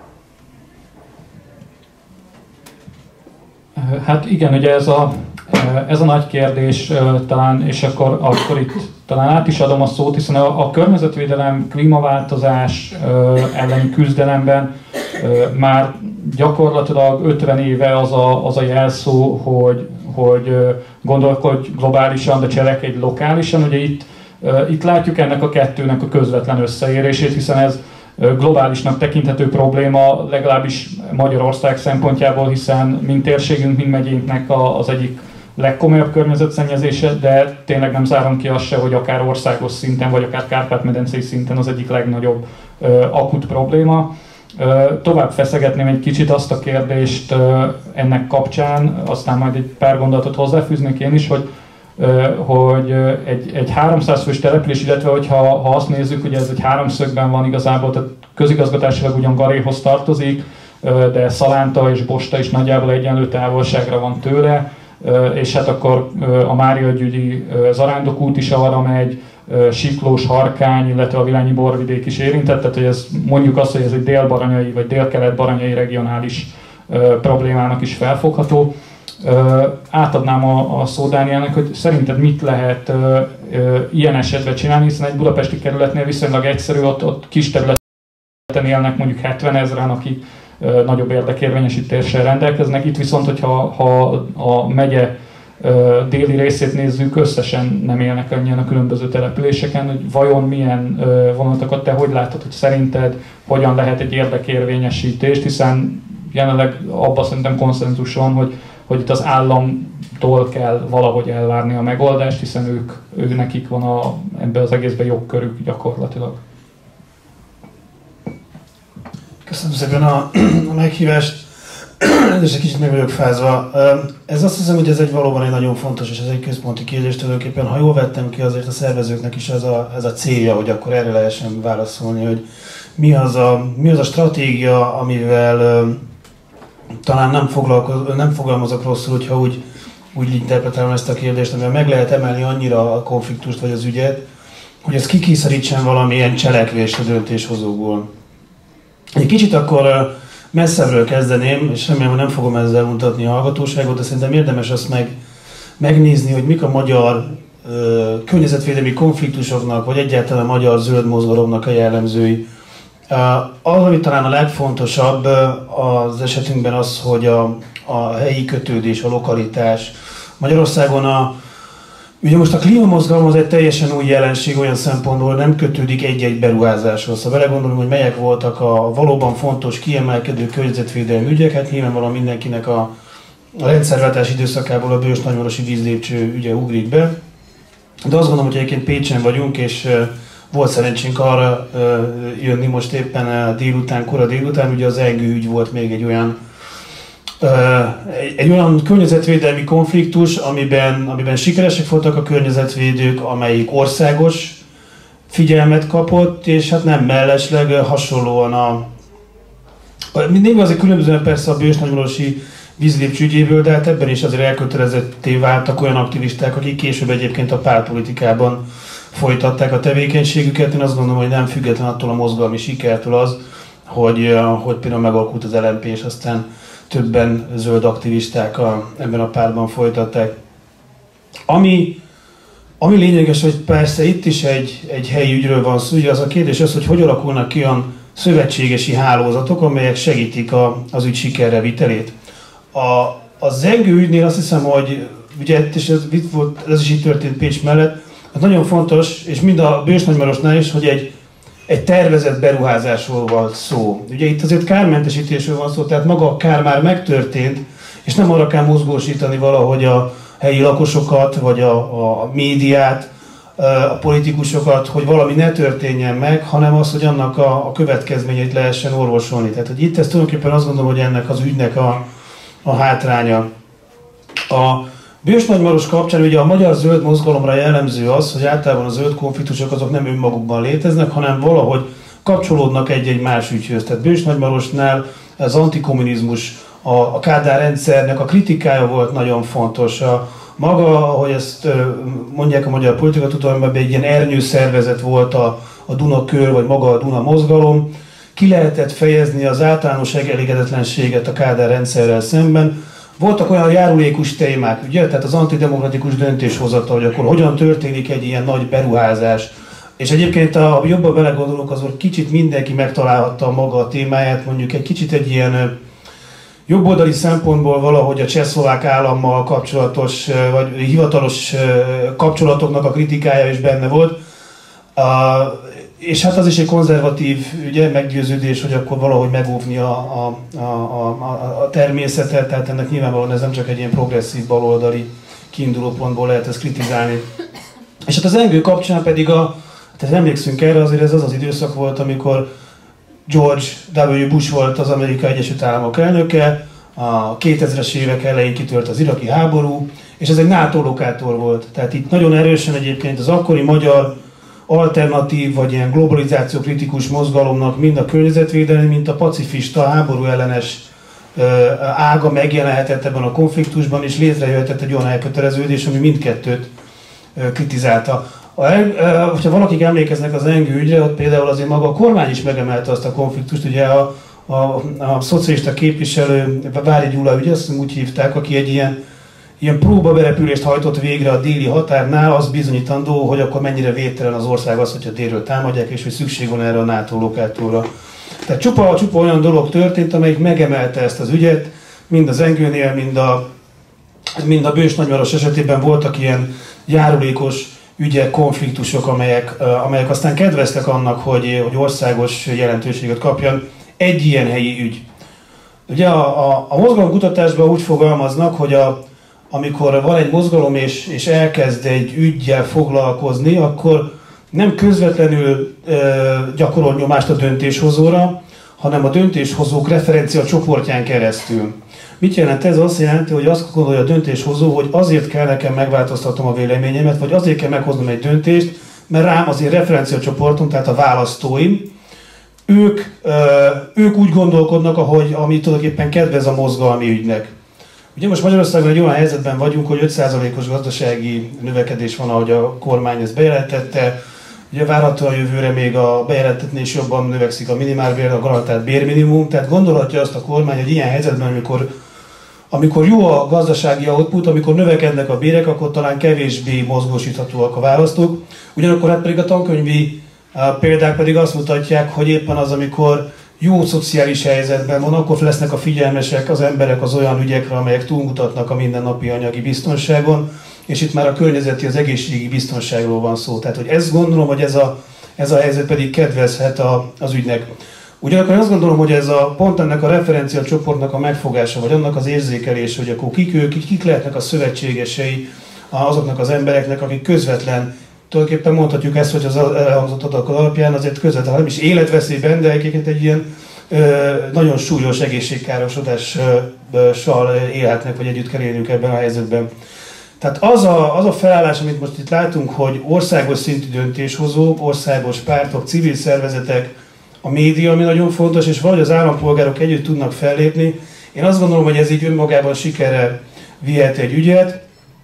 Hát igen, ugye ez a, ez a nagy kérdés talán, és akkor, akkor itt talán át is adom a szót, hiszen a, a környezetvédelem, klímaváltozás elleni küzdelemben már gyakorlatilag ötven éve az a, az a jelszó, hogy, hogy gondolkodj globálisan, de cselekedj lokálisan. Ugye itt, itt látjuk ennek a kettőnek a közvetlen összeérését, hiszen ez globálisnak tekinthető probléma, legalábbis Magyarország szempontjából, hiszen mind térségünk, mind megyénknek az egyik legkomolyabb környezetszennyezése, de tényleg nem zárom ki azt se, hogy akár országos szinten, vagy akár Kárpát-medencei szinten az egyik legnagyobb akut probléma. Tovább feszegetném egy kicsit azt a kérdést ennek kapcsán, aztán majd egy pár gondolatot hozzáfűznék én is, hogy hogy egy, egy háromszáz fős település, illetve hogyha ha azt nézzük, hogy ez egy háromszögben van igazából, tehát közigazgatásilag ugyan Garéhoz tartozik, de Szalánta és Bosta is nagyjából egyenlő távolságra van tőle, és hát akkor a Máriagyüli Zarándok út is arra megy, Siklós, Harkány, illetve a Villányi borvidék is érintett, tehát hogy ez, mondjuk azt, hogy ez egy dél-baranyai vagy dél-kelet-baranyai regionális problémának is felfogható. Átadnám a, a szót Dánielnek, hogy szerinted mit lehet ilyen esetben csinálni, hiszen egy budapesti kerületnél viszonylag egyszerű, ott, ott kis területen élnek mondjuk hetven ezren, akik nagyobb érdekérvényesítéssel rendelkeznek. Itt viszont, hogyha ha a megye déli részét nézzük, összesen nem élnek annyian a különböző településeken, hogy vajon milyen vonatokat te hogy látod, hogy szerinted hogyan lehet egy érdekérvényesítést, hiszen jelenleg abban szerintem konszenzus van, hogy, hogy itt az államtól kell valahogy elvárni a megoldást, hiszen ők, ő nekik van a, ebben az egészben jogkörük gyakorlatilag. Köszönöm szépen a, a meghívást. És egy kicsit meg vagyok fázva. Ez azt hiszem, hogy ez egy valóban egy nagyon fontos és ez egy központi kérdés tulajdonképpen. Ha jól vettem ki, azért a szervezőknek is ez a, ez a célja, hogy akkor erre lehessen válaszolni, hogy mi az a, mi az a stratégia, amivel uh, talán nem, nem fogalmazok rosszul, hogyha úgy, úgy interpretálom ezt a kérdést, amivel meg lehet emelni annyira a konfliktust vagy az ügyet, hogy ez kikényszerítsen valamilyen cselekvést a döntéshozókból. Egy kicsit akkor uh, messzebbről kezdeném, és remélem, hogy nem fogom ezzel mutatni a hallgatóságot, de szerintem érdemes azt meg, megnézni, hogy mik a magyar ö, környezetvédelmi konfliktusoknak, vagy egyáltalán a magyar zöld mozgalomnak a jellemzői. Az, ami talán a legfontosabb az esetünkben az, hogy a, a helyi kötődés, a lokalitás. Magyarországon a Ugye most a klímamozgalom az egy teljesen új jelenség olyan szempontból, nem kötődik egy-egy beruházáshoz. Ha belegondolunk, hogy melyek voltak a valóban fontos, kiemelkedő környezetvédelmi ügyek, hát nyilvánvalóan mindenkinek a, a rendszerváltás időszakából a Bős-Nagymarosi vízlépcső ügye ugrik be. De azt gondolom, hogy egyébként Pécsen vagyunk, és volt szerencsénk arra jönni most éppen délután, kora délután, ugye az Engő ügy volt még egy olyan Egy, egy olyan környezetvédelmi konfliktus, amiben, amiben sikeresek voltak a környezetvédők, amelyik országos figyelmet kapott, és hát nem mellesleg hasonlóan a... Név azért különbözően persze a Bős-Nagymarosi vízlépcső ügyéből, de hát ebben is azért elkötelezetté váltak olyan aktivisták, akik később egyébként a pártpolitikában folytatták a tevékenységüket. Én azt gondolom, hogy nem független attól a mozgalmi sikertől az, hogy, hogy például megalakult az el em pé, és aztán többen zöld aktivisták a, ebben a pártban folytatták. Ami, ami lényeges, hogy persze itt is egy, egy helyi ügyről van szó, ugye az a kérdés az, hogy hogy alakulnak ki olyan szövetségesi hálózatok, amelyek segítik a, az ügy sikerre vitelét. A, a Zengő ügynél azt hiszem, hogy ugye, és ez, volt, ez is így történt Pécs mellett, az nagyon fontos, és mind a Bős-Nagymarosnál is, hogy egy egy tervezett beruházásról van szó. Ugye itt azért kármentesítésről van szó, tehát maga a kár már megtörtént, és nem arra kell mozgósítani valahogy a helyi lakosokat, vagy a, a médiát, a politikusokat, hogy valami ne történjen meg, hanem az, hogy annak a, a következményeit lehessen orvosolni. Tehát, hogy itt ez tulajdonképpen azt gondolom, hogy ennek az ügynek a, a hátránya. A Bős-Nagymaros kapcsán ugye a magyar zöld mozgalomra jellemző az, hogy általában a zöld konfliktusok azok nem önmagukban léteznek, hanem valahogy kapcsolódnak egy-egy más ügyhöz. Tehát Bős-Nagymarosnál az antikommunizmus, a, a Kádár rendszernek a kritikája volt nagyon fontos. A, maga, ahogy ezt mondják a magyar politikatudományban, egy ilyen ernyő szervezet volt a, a Dunakör, vagy maga a Duna mozgalom. Ki lehetett fejezni az általános elégedetlenséget a Kádár rendszerrel szemben. Voltak olyan járulékos témák, ugye? Tehát az antidemokratikus döntéshozatal, hogy akkor hogyan történik egy ilyen nagy beruházás. És egyébként, ha jobban belegondolunk, azon kicsit mindenki megtalálhatta maga a témáját, mondjuk egy kicsit egy ilyen jobboldali szempontból valahogy a csehszlovák állammal kapcsolatos, vagy hivatalos kapcsolatoknak a kritikája is benne volt. És hát az is egy konzervatív ugye, meggyőződés, hogy akkor valahogy megóvni a, a, a, a, a természetet, tehát ennek nyilvánvalóan ez nem csak egy ilyen progresszív baloldali kiindulópontból lehet ezt kritizálni. És hát az Engő kapcsán pedig, a, tehát emlékszünk erre, azért ez az az időszak volt, amikor George W. Bush volt az Amerikai Egyesült Államok elnöke, a kétezres évek elején kitört az iraki háború, és ez egy NATO lokátor volt. Tehát itt nagyon erősen egyébként az akkori magyar alternatív, vagy ilyen globalizáció kritikus mozgalomnak mind a környezetvédelmi, mint a pacifista, háború ellenes ága megjelenhetett ebben a konfliktusban, és létrejöhetett egy olyan elköteleződés, ami mindkettőt kritizálta. Ha valakik emlékeznek az Engő ügyre, ott például azért maga a kormány is megemelte azt a konfliktust, ugye a, a, a szocialista képviselő, Vári Gyula, ugye azt úgy hívták, aki egy ilyen ilyen próbaberepülést hajtott végre a déli határnál, az bizonyítandó, hogy akkor mennyire védtelen az ország az, hogyha délről támadják, és hogy szükség van erre a NATO lokátorra. Tehát csupa, csupa olyan dolog történt, amelyik megemelte ezt az ügyet, mind az Engőnél, mind a, mind a Bős-Nagymaros esetében voltak ilyen járulékos ügyek, konfliktusok, amelyek, amelyek aztán kedveztek annak, hogy, hogy országos jelentőséget kapjon egy ilyen helyi ügy. Ugye a, a, a mozgalomkutatásban úgy fogalmaznak, hogy a, amikor van egy mozgalom és, és elkezd egy üggyel foglalkozni, akkor nem közvetlenül e, gyakorol nyomást a döntéshozóra, hanem a döntéshozók referencia csoportján keresztül. Mit jelent ez? Azt jelenti, hogy azt gondolja a döntéshozó, hogy azért kell nekem megváltoztatnom a véleményemet, vagy azért kell meghoznom egy döntést, mert rám az én referencia csoportom, tehát a választóim, ők, ők úgy gondolkodnak, ahogy, ami tulajdonképpen kedvez a mozgalmi ügynek. Ugye most Magyarországon egy olyan helyzetben vagyunk, hogy öt százalékos gazdasági növekedés van, ahogy a kormány ezt bejelentette. Ugye várhatóan jövőre még a bejelentetnél is jobban növekszik a minimálbér, a garantált bérminimum. Tehát gondolhatja azt a kormány, hogy ilyen helyzetben, amikor, amikor jó a gazdasági output, amikor növekednek a bérek, akkor talán kevésbé mozgósíthatóak a választók. Ugyanakkor hát pedig a tankönyvi a példák pedig azt mutatják, hogy éppen az, amikor jó szociális helyzetben van, akkor lesznek a figyelmesek az emberek az olyan ügyekre, amelyek túlmutatnak a mindennapi anyagi biztonságon, és itt már a környezeti, az egészségi biztonságról van szó. Tehát, hogy ezt gondolom, hogy ez a, ez a helyzet pedig kedvezhet a, az ügynek. Ugyanakkor azt gondolom, hogy ez a, pont ennek a referencia csoportnak a megfogása, vagy annak az érzékelése, hogy akkor kik ők, kik lehetnek a szövetségesei azoknak az embereknek, akik közvetlen, tulajdonképpen mondhatjuk ezt, hogy az elhangzott adatok alapján azért közvetlenül nem is életveszélyben, de egyébként egy ilyen ö, nagyon súlyos egészségkárosodással élhetnek, vagy együtt kell élnünk ebben a helyzetben. Tehát az a, az a felállás, amit most itt látunk, hogy országos szintű döntéshozók, országos pártok, civil szervezetek, a média, ami nagyon fontos, és valahogy az állampolgárok együtt tudnak fellépni. Én azt gondolom, hogy ez így önmagában sikerre vihet egy ügyet.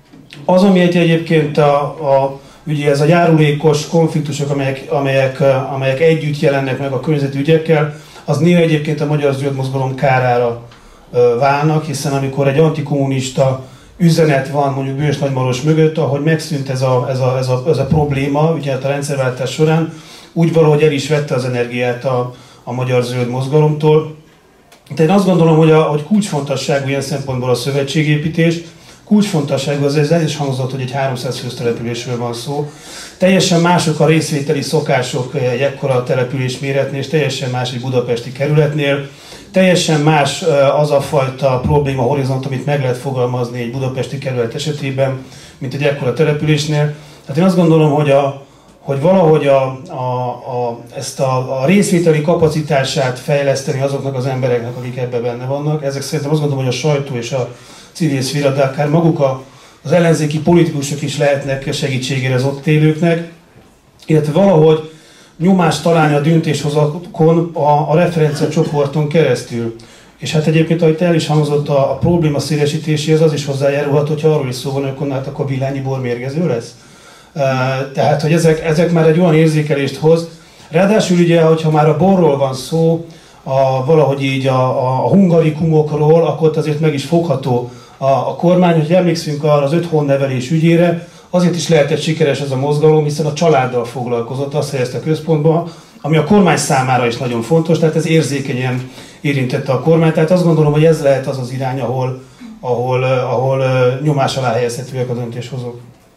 Az, ami egy egyébként a, a ugye ez a járulékos konfliktusok, amelyek, amelyek, amelyek együtt jelennek meg a környezeti ügyekkel, az néha egyébként a magyar zöld mozgalom kárára válnak, hiszen amikor egy antikommunista üzenet van mondjuk Bős-Nagymaros mögött, ahogy megszűnt ez a, ez a, ez a, ez a probléma, ugye a rendszerváltás során, úgy valahogy el is vette az energiát a, a magyar zöld mozgalomtól. Tehát én azt gondolom, hogy, a, hogy kulcsfontosságú ilyen szempontból a szövetségépítés, kulcsfontosságú az, ez el is hangzott, hogy egy háromszáz fős településről van szó. Teljesen mások a részvételi szokások egy ekkora település méretnél, és teljesen más egy budapesti kerületnél. Teljesen más az a fajta probléma horizont, amit meg lehet fogalmazni egy budapesti kerület esetében, mint egy ekkora településnél. Tehát én azt gondolom, hogy, a, hogy valahogy a, a, a, ezt a, a részvételi kapacitását fejleszteni azoknak az embereknek, akik ebben benne vannak. Ezek szerintem azt gondolom, hogy a sajtó és a civil szféra, de akár maguk a, az ellenzéki politikusok is lehetnek segítségére az ott élőknek, illetve valahogy nyomást találni a döntéshozókon a, a referencia csoporton keresztül. És hát egyébként, ahogy el is hangzott, a, a probléma szélesítéséhez az is hozzájárulhat, hogyha arról is szó van, hogy akkor, hát akkor villányi bor mérgező lesz. Uh, tehát, hogy ezek, ezek már egy olyan érzékelést hoz. Ráadásul ugye, hogyha már a borról van szó, a, valahogy így a, a, a hungarikumokról, akkor azért meg is fogható a, a kormány, hogy emlékszünk arra az öt honnevelés ügyére, azért is lehetett sikeres ez a mozgalom, hiszen a családdal foglalkozott, azt helyezte a központba, ami a kormány számára is nagyon fontos, tehát ez érzékenyen érintette a kormányt, tehát azt gondolom, hogy ez lehet az az irány, ahol, ahol, ahol nyomás alá helyezhetőek a döntéshozók.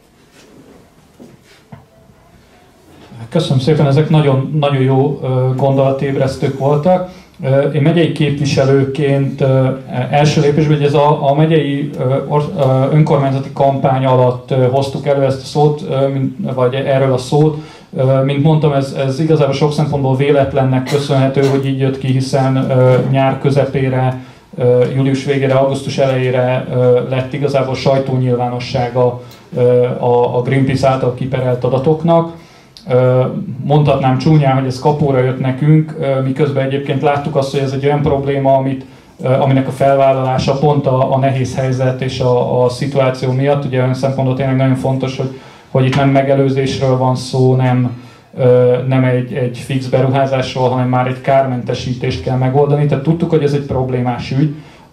Köszönöm szépen, ezek nagyon, nagyon jó gondolatébresztők voltak. Én megyei képviselőként első lépésben, hogy ez a, a megyei önkormányzati kampány alatt hoztuk elő ezt a szót, vagy erről a szót. Mint mondtam, ez, ez igazából sok szempontból véletlennek köszönhető, hogy így jött ki, hiszen nyár közepére, július végére, augusztus elejére lett igazából sajtónyilvánossága a Greenpeace által kiperelt adatoknak. Mondhatnám csúnyán, hogy ez kapóra jött nekünk, miközben egyébként láttuk azt, hogy ez egy olyan probléma, amit, aminek a felvállalása pont a, a nehéz helyzet és a, a szituáció miatt, ugye olyan szempontból tényleg nagyon fontos, hogy, hogy itt nem megelőzésről van szó, nem, nem egy, egy fix beruházásról, hanem már egy kármentesítést kell megoldani. Tehát tudtuk, hogy ez egy problémás ügy.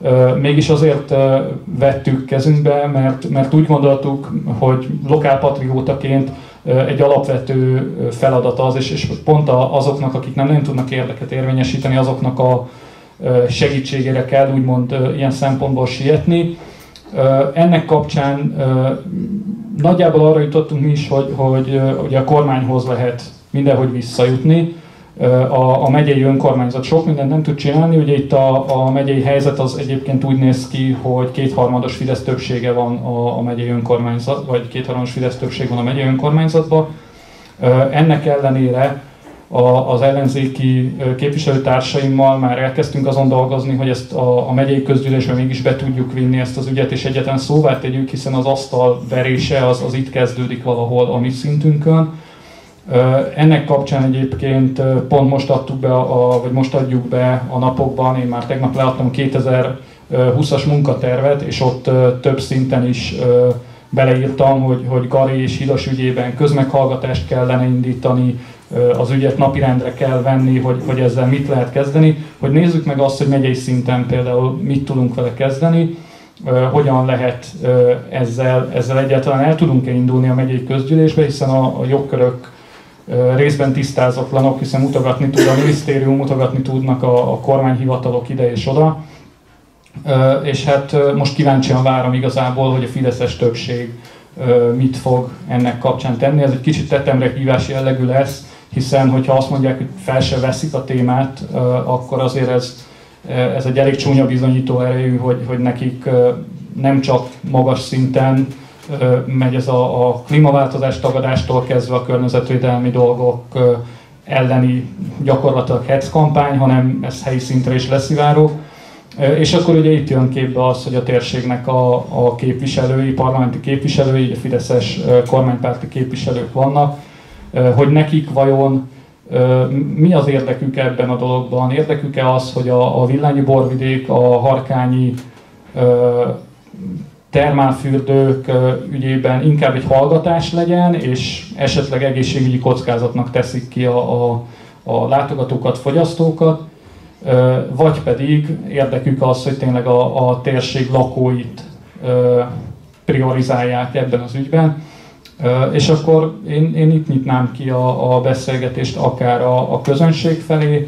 Mégis azért vettük kezünkbe, mert, mert úgy gondoltuk, hogy lokálpatriótaként egy alapvető feladat az, és, és pont azoknak, akik nem nagyon tudnak érdeket érvényesíteni, azoknak a segítségére kell úgymond ilyen szempontból sietni. Ennek kapcsán nagyjából arra jutottunk mi is, hogy, hogy ugye a kormányhoz lehet mindenhogy visszajutni. A, a megyei önkormányzat sok mindent nem tud csinálni, ugye itt a, a megyei helyzet az egyébként úgy néz ki, hogy kétharmados Fidesz többsége van a, a megyei önkormányzat, vagy kétharmados Fidesz többség van a megyei önkormányzatban. Ennek ellenére a, az ellenzéki képviselőtársaimmal már elkezdtünk azon dolgozni, hogy ezt a, a megyei közgyűlésben mégis be tudjuk vinni ezt az ügyet, és egyáltalán szóvá tegyük, hiszen az asztal verése az, az itt kezdődik valahol a mi szintünkön. Ennek kapcsán egyébként pont most adtuk be, a, vagy most adjuk be a napokban, én már tegnap leadtam kétezer-húszas munkatervet, és ott több szinten is beleírtam, hogy, hogy Gari és Hidas ügyében közmeghallgatást kellene indítani, az ügyet napirendre kell venni, hogy, hogy ezzel mit lehet kezdeni, hogy nézzük meg azt, hogy megyei szinten például mit tudunk vele kezdeni, hogyan lehet ezzel, ezzel egyáltalán el tudunk-e indulni a megyei közgyűlésbe, hiszen a, a jogkörök részben tisztázatlanok, hiszen mutogatni tud a minisztérium, mutogatni tudnak a, a kormányhivatalok ide és oda. És hát most kíváncsian várom igazából, hogy a fideszes többség mit fog ennek kapcsán tenni. Ez egy kicsit tetemre hívás jellegű lesz, hiszen hogyha azt mondják, hogy fel se veszik a témát, akkor azért ez, ez egy elég csúnya bizonyító erejű, hogy, hogy nekik nem csak magas szinten megy ez a, a klímaváltozás tagadástól kezdve a környezetvédelmi dolgok elleni gyakorlatilag hetz kampány, hanem ez helyi szintre is leszivárog. És akkor ugye itt jön képbe az, hogy a térségnek a, a képviselői, parlamenti képviselői, a fideszes kormánypárti képviselők vannak, hogy nekik vajon mi az érdekük ebben a dologban. Érdekük-e az, hogy a, a Villányi borvidék, a harkányi termálfürdők ügyében inkább egy hallgatás legyen, és esetleg egészségügyi kockázatnak teszik ki a, a, a látogatókat, fogyasztókat, vagy pedig érdekük az, hogy tényleg a, a térség lakóit priorizálják ebben az ügyben. És akkor én, én itt nyitnám ki a, a beszélgetést akár a, a közönség felé,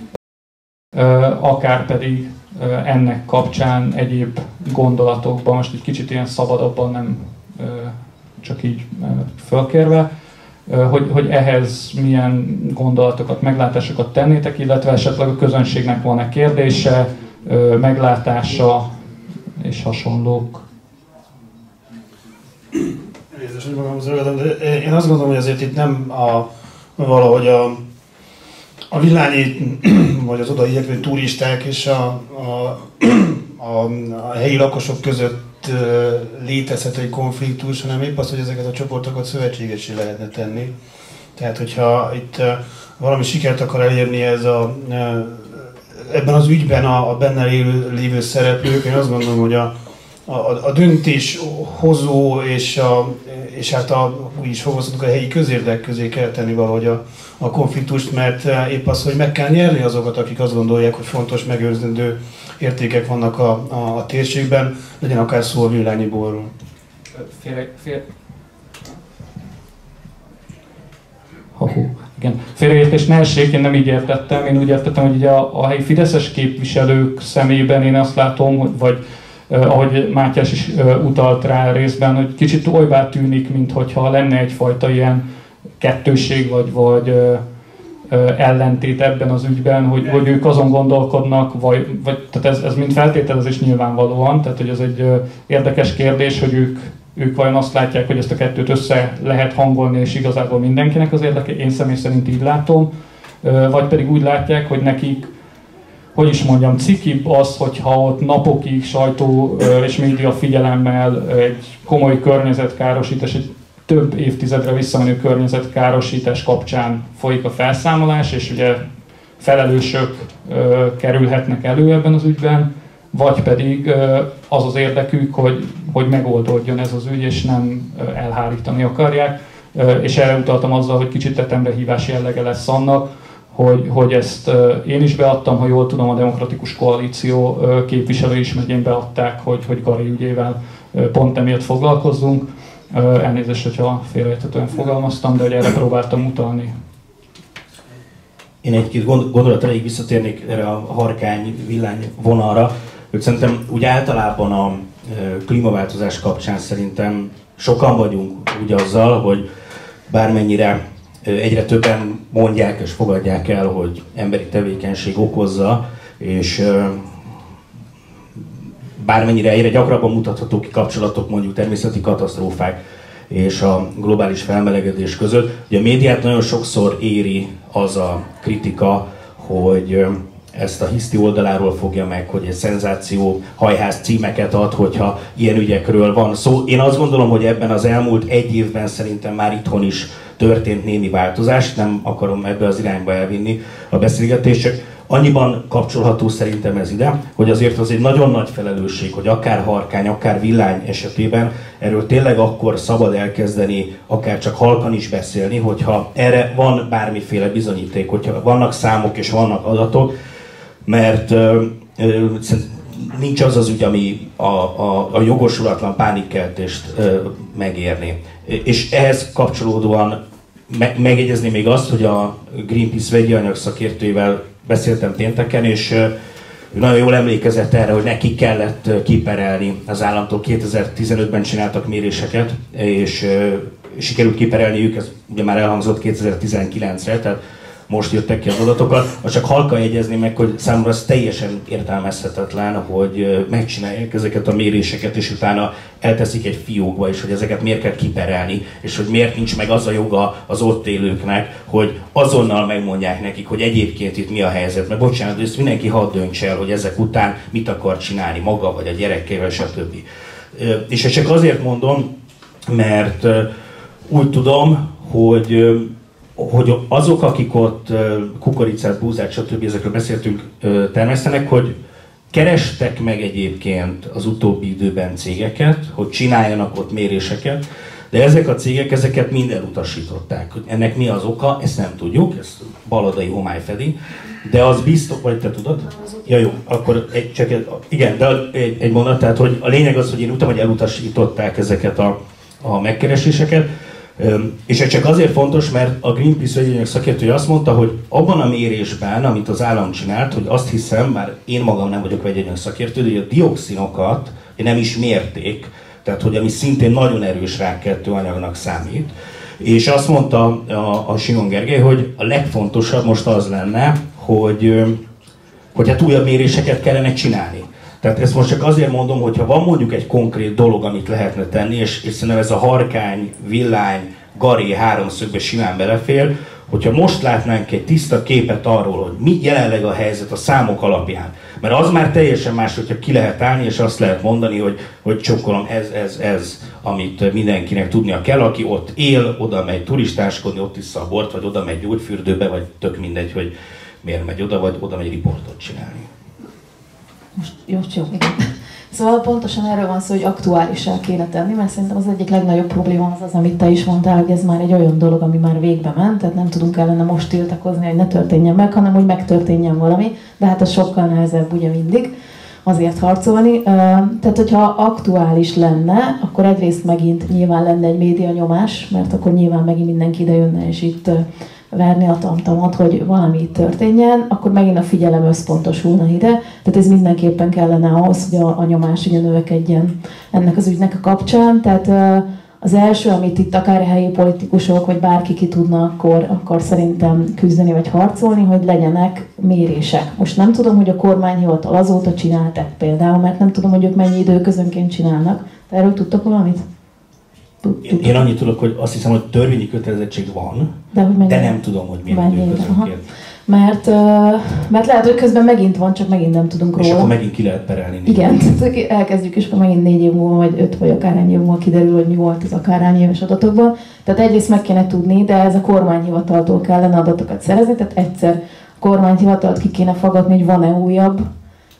akár pedig ennek kapcsán egyéb gondolatokban, most egy kicsit ilyen szabadabban, nem csak így fölkérve, hogy, hogy ehhez milyen gondolatokat, meglátásokat tennétek, illetve esetleg a közönségnek van-e kérdése, meglátása és hasonlók. Nézést, hogy magamhoz ragadom, de én azt gondolom, hogy azért itt nem a, valahogy a, a villányi, vagy az odaiekvő turisták és a, a, a, a helyi lakosok között létezhet egy konfliktus, hanem épp az, hogy ezeket a csoportokat szövetségesé lehetne tenni. Tehát, hogyha itt valami sikert akar elérni ez a, ebben az ügyben a, a benne lévő, lévő szereplők, én azt gondolom, hogy a, a, a döntéshozó és, a, és hát a, úgy is fogalmazhatunk, a helyi közérdek közé kell tenni valahogy a, a konfliktust, mert épp az, hogy meg kell nyerni azokat, akik azt gondolják, hogy fontos, megőrzendő értékek vannak a, a, a térségben, legyen akár szó a Villányi borról. Félre, fél... Hahó. Igen. Félreértés ne essék, én nem így értettem. Én úgy értettem, hogy ugye a, a helyi fideszes képviselők szemében én azt látom, hogy, vagy eh, ahogy Mátyás is eh, utalt rá részben, hogy kicsit olybá tűnik, mintha lenne egyfajta ilyen kettősség, vagy, vagy eh, ellentét ebben az ügyben, hogy, hogy ők azon gondolkodnak, vagy, vagy tehát ez, ez mind feltételezés nyilvánvalóan, tehát hogy ez egy érdekes kérdés, hogy ők, ők vajon azt látják, hogy ezt a kettőt össze lehet hangolni, és igazából mindenkinek az érdeke, én személy szerint így látom, vagy pedig úgy látják, hogy nekik, hogy is mondjam, cikibb az, hogyha ott napokig sajtó és média figyelemmel egy komoly környezetkárosítás, egy több évtizedre visszamenő környezetkárosítás kapcsán folyik a felszámolás, és ugye felelősök ö, kerülhetnek elő ebben az ügyben, vagy pedig ö, az az érdekük, hogy, hogy megoldódjon ez az ügy, és nem ö, elhárítani akarják. Ö, és erre utaltam azzal, hogy kicsit tetemre hívás jellege lesz annak, hogy, hogy ezt én is beadtam, ha jól tudom, a Demokratikus Koalíció képviselői is megint beadták, hogy, hogy Gari ügyével pont emiatt foglalkozzunk. Elnézést, hogyha félreérthetően fogalmaztam, de hogy erre próbáltam utalni. Én egy-két gondolat elég visszatérnék erre a harkány villány vonalra, hogy szerintem úgy általában a klímaváltozás kapcsán szerintem sokan vagyunk úgy azzal, hogy bármennyire egyre többen mondják és fogadják el, hogy emberi tevékenység okozza, és bármennyire egyre gyakrabban mutatható ki kapcsolatok, mondjuk természeti katasztrófák és a globális felmelegedés között. Ugye a médiát nagyon sokszor éri az a kritika, hogy ezt a hiszti oldaláról fogja meg, hogy egy szenzáció hajház címeket ad, hogyha ilyen ügyekről van szó. Én azt gondolom, hogy ebben az elmúlt egy évben szerintem már itthon is történt némi változás, nem akarom ebbe az irányba elvinni a beszélgetést, csak annyiban kapcsolható szerintem ez ide, hogy azért az egy nagyon nagy felelősség, hogy akár harkány, akár villány esetében erről tényleg akkor szabad elkezdeni, akár csak halkan is beszélni, hogyha erre van bármiféle bizonyíték, hogyha vannak számok és vannak adatok, mert ö, ö, nincs az az ügy, ami a, a, a jogosulatlan pánikkeltést ö, megérni. És ehhez kapcsolódóan me, megjegyezni még azt, hogy a Greenpeace vegyi anyag szakértőivel beszéltem pénteken, és ő nagyon jól emlékezett erre, hogy neki kellett kiperelni az államtól. kétezer-tizenötben csináltak méréseket, és sikerült kiperelniük, ez ugye már elhangzott kétezer-tizenkilencre, tehát most jöttek ki az adatokat. Azt csak halkan jegyezni meg, hogy számomra az teljesen értelmezhetetlen, hogy megcsinálják ezeket a méréseket, és utána elteszik egy fiókba, és hogy ezeket miért kell kiperelni, és hogy miért nincs meg az a joga az ott élőknek, hogy azonnal megmondják nekik, hogy egyébként itt mi a helyzet. Mert bocsánat, de ezt mindenki hadd döntse el, hogy ezek után mit akar csinálni maga, vagy a gyerekével, stb. És ezt csak azért mondom, mert úgy tudom, hogy hogy azok, akik ott kukoricát, búzát, stb. Ezekről beszéltünk, termesztenek, hogy kerestek meg egyébként az utóbbi időben cégeket, hogy csináljanak ott méréseket, de ezek a cégek ezeket mind elutasították. Ennek mi az oka, ezt nem tudjuk, ezt baladai homály fedi, de az biztos, vagy te tudod? Ja jó, akkor egy, csak egy, igen, de egy, egy mondat, tehát hogy a lényeg az, hogy én utána, hogy elutasították ezeket a, a megkereséseket, és ez csak azért fontos, mert a Greenpeace vegyi anyag szakértője azt mondta, hogy abban a mérésben, amit az állam csinált, hogy azt hiszem, bár én magam nem vagyok vegyi anyag szakértő, de hogy a dioxinokat nem is mérték, tehát hogy ami szintén nagyon erős rákkeltő anyagnak számít. És azt mondta a, a Simon Gergely, hogy a legfontosabb most az lenne, hogy, hogy hát újabb méréseket kellene csinálni. Tehát ezt most csak azért mondom, hogy ha van mondjuk egy konkrét dolog, amit lehetne tenni, és, és szerintem ez a harkány, villány, Gari háromszögbe simán belefér, hogyha most látnánk egy tiszta képet arról, hogy mi jelenleg a helyzet a számok alapján. Mert az már teljesen más, hogyha ki lehet állni, és azt lehet mondani, hogy, hogy csokkolom, ez, ez, ez, amit mindenkinek tudnia kell, aki ott él, oda megy turistáskodni, ott issza a bort, vagy oda megy gyógyfürdőbe, vagy tök mindegy, hogy miért megy oda, vagy oda megy riportot csinálni. Most jó, jó, igen. Szóval pontosan erről van szó, hogy aktuálisá kéne tenni, mert szerintem az egyik legnagyobb probléma az az, amit te is mondtál, hogy ez már egy olyan dolog, ami már végbe ment, tehát nem tudunk ellene most tiltakozni, hogy ne történjen meg, hanem hogy megtörténjen valami, de hát az sokkal nehezebb ugye mindig azért harcolni. Tehát, hogyha aktuális lenne, akkor egyrészt megint nyilván lenne egy média nyomás, mert akkor nyilván megint mindenki ide jönne, és itt verni a tamtamot, hogy valami történjen, akkor megint a figyelem összpontosulna ide. Tehát ez mindenképpen kellene ahhoz, hogy a, a nyomás ugye növekedjen ennek az ügynek a kapcsán. Tehát az első, amit itt akár helyi politikusok, vagy bárki ki tudna akkor, akkor szerintem küzdeni vagy harcolni, hogy legyenek mérések. Most nem tudom, hogy a kormányhivatal azóta csináltak például, mert nem tudom, hogy ők mennyi időközönként csinálnak. De erről tudtok valamit? Én, én annyit tudok, hogy azt hiszem, hogy törvényi kötelezettség van, de, hogy de nem tudom, hogy milyen időközönként. Mert, mert lehet, hogy közben megint van, csak megint nem tudunk róla. És akkor megint ki lehet perelni. Igen, elkezdjük, és akkor megint négy év múlva, vagy öt, vagy akárhány év múlva kiderül, hogy mi volt az akárhány éves adatokban. Tehát egyrészt meg kéne tudni, de ez a kormányhivataltól kellene adatokat szerezni, tehát egyszer a kormányhivatalt ki kéne fogadni, hogy van-e újabb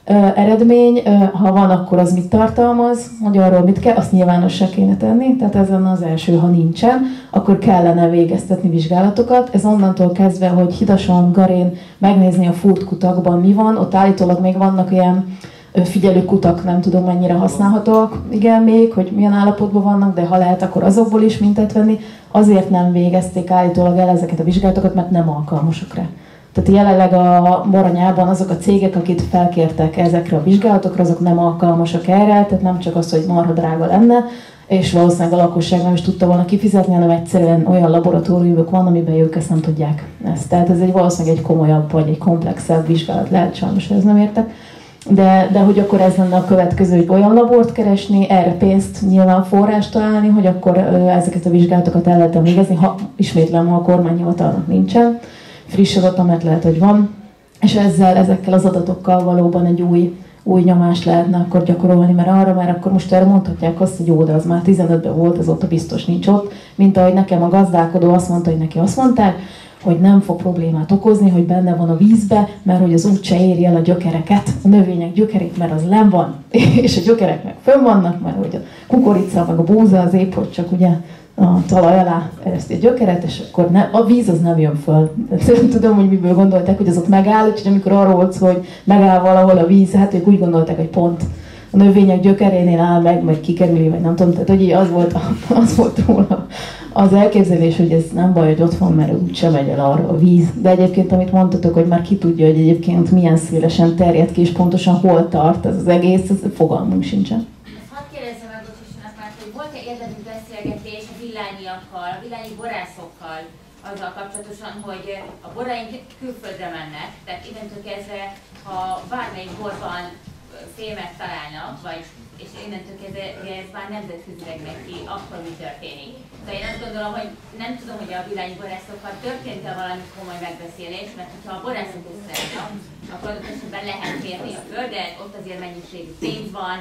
eredmény, ha van, akkor az mit tartalmaz, hogy arról mit kell, azt nyilvánossá kéne tenni, tehát ez lenne az első, ha nincsen, akkor kellene végeztetni vizsgálatokat. Ez onnantól kezdve, hogy Hidason, Garén megnézni a fúrtkutakban mi van, ott állítólag még vannak ilyen figyelőkutak, nem tudom mennyire használhatóak, igen még, hogy milyen állapotban vannak, de ha lehet, akkor azokból is mintet venni. Azért nem végezték állítólag el ezeket a vizsgálatokat, mert nem alkalmasak rá. Tehát jelenleg a Baranyában azok a cégek, akik felkértek ezekre a vizsgálatokra, azok nem alkalmasak erre, tehát nem csak az, hogy marha drága lenne, és valószínűleg a lakosság nem is tudta volna kifizetni, hanem egyszerűen olyan laboratóriumok van, amiben ők ezt nem tudják ezt. Tehát ez egy valószínűleg egy komolyabb vagy egy komplexebb vizsgálat lehet, sajnos ez nem értek. De, de hogy akkor ez lenne a következő, hogy olyan labort keresni, erre pénzt nyilván forrást találni, hogy akkor ezeket a vizsgálatokat el lehetem végezni, ha ismétlem, ha a kormányhivatalnak nincsen. Friss adat, mert lehet, hogy van, és ezzel, ezekkel az adatokkal valóban egy új, új nyomást lehetne akkor gyakorolni, mert arra, mert akkor most erre mondhatják azt, hogy jó, de az már tizenötben volt, azóta biztos nincs ott, mint ahogy nekem a gazdálkodó azt mondta, hogy neki azt mondták, hogy nem fog problémát okozni, hogy benne van a vízbe, mert hogy az úgyse éri el a gyökereket, a növények gyökerét, mert az len van, és a gyökerek meg fönn vannak, mert hogy a kukorica, meg a búza az épp, hogy csak ugye a talaj alá ereszti a gyökeret, és akkor ne, a víz az nem jön föl. Nem tudom, hogy miből gondolták, hogy az ott megáll, úgyhogy amikor arról volt szó, hogy megáll valahol a víz, hát ők úgy gondolták, hogy pont a növények gyökerénél áll meg, meg kikerüli, vagy nem tudom, tehát hogy az volt, az volt róla az elképzelés, hogy ez nem baj, hogy ott van, mert úgysem megy el arra a víz. De egyébként, amit mondtatok, hogy már ki tudja, hogy egyébként milyen szélesen terjed ki, és pontosan hol tart ez az egész, ez fogalmunk sincsen. Hadd kérdezzem meg, bocsássanak már, hogy volt-e érdemi beszélgetés a villányiakkal, a villányi borászokkal azzal kapcsolatosan, hogy a boraink külföldre mennek, tehát innentől kezdve, ha bármelyik borban fémet találnak, vagy, és innentől kezdve ez már nemzetközileg neki, akkor mi történik. De én azt gondolom, hogy nem tudom, hogy a villányi borászokkal történt-e valami komoly megbeszélés, mert ha a borászok összeállnak, akkor adott esetben lehet mérni a földet, ott azért mennyiségű pénz van,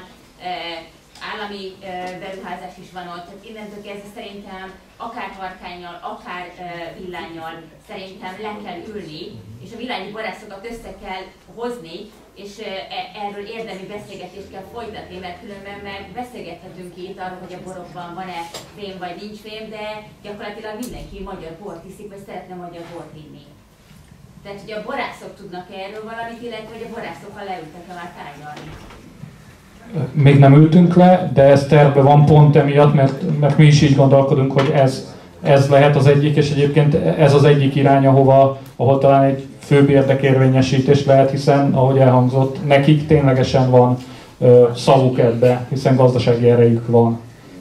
állami beruházás is van ott, tehát innentől kezdve szerintem akár harkánnyal, akár villánnyal szerintem le kell ülni, és a villányi borászokat össze kell hozni, és erről érdemi beszélgetést kell folytatni, mert különben meg beszélgethetünk itt arról, hogy a borokban van-e fém vagy nincs fém, de gyakorlatilag mindenki magyar bort iszik, vagy szeretne magyar bort inni. Tehát, hogy a borászok tudnak erről valamit, illetve hogy a borászokkal leültek-e már tárgyalni. Még nem ültünk le, de ez tervben van pont emiatt, mert, mert mi is így gondolkodunk, hogy ez, ez lehet az egyik, és egyébként ez az egyik irány, ahova, ahol talán egy főbb érdekérvényesítés lehet, hiszen, ahogy elhangzott, nekik ténylegesen van ö, szavuk ebbe, hiszen gazdasági erejük van.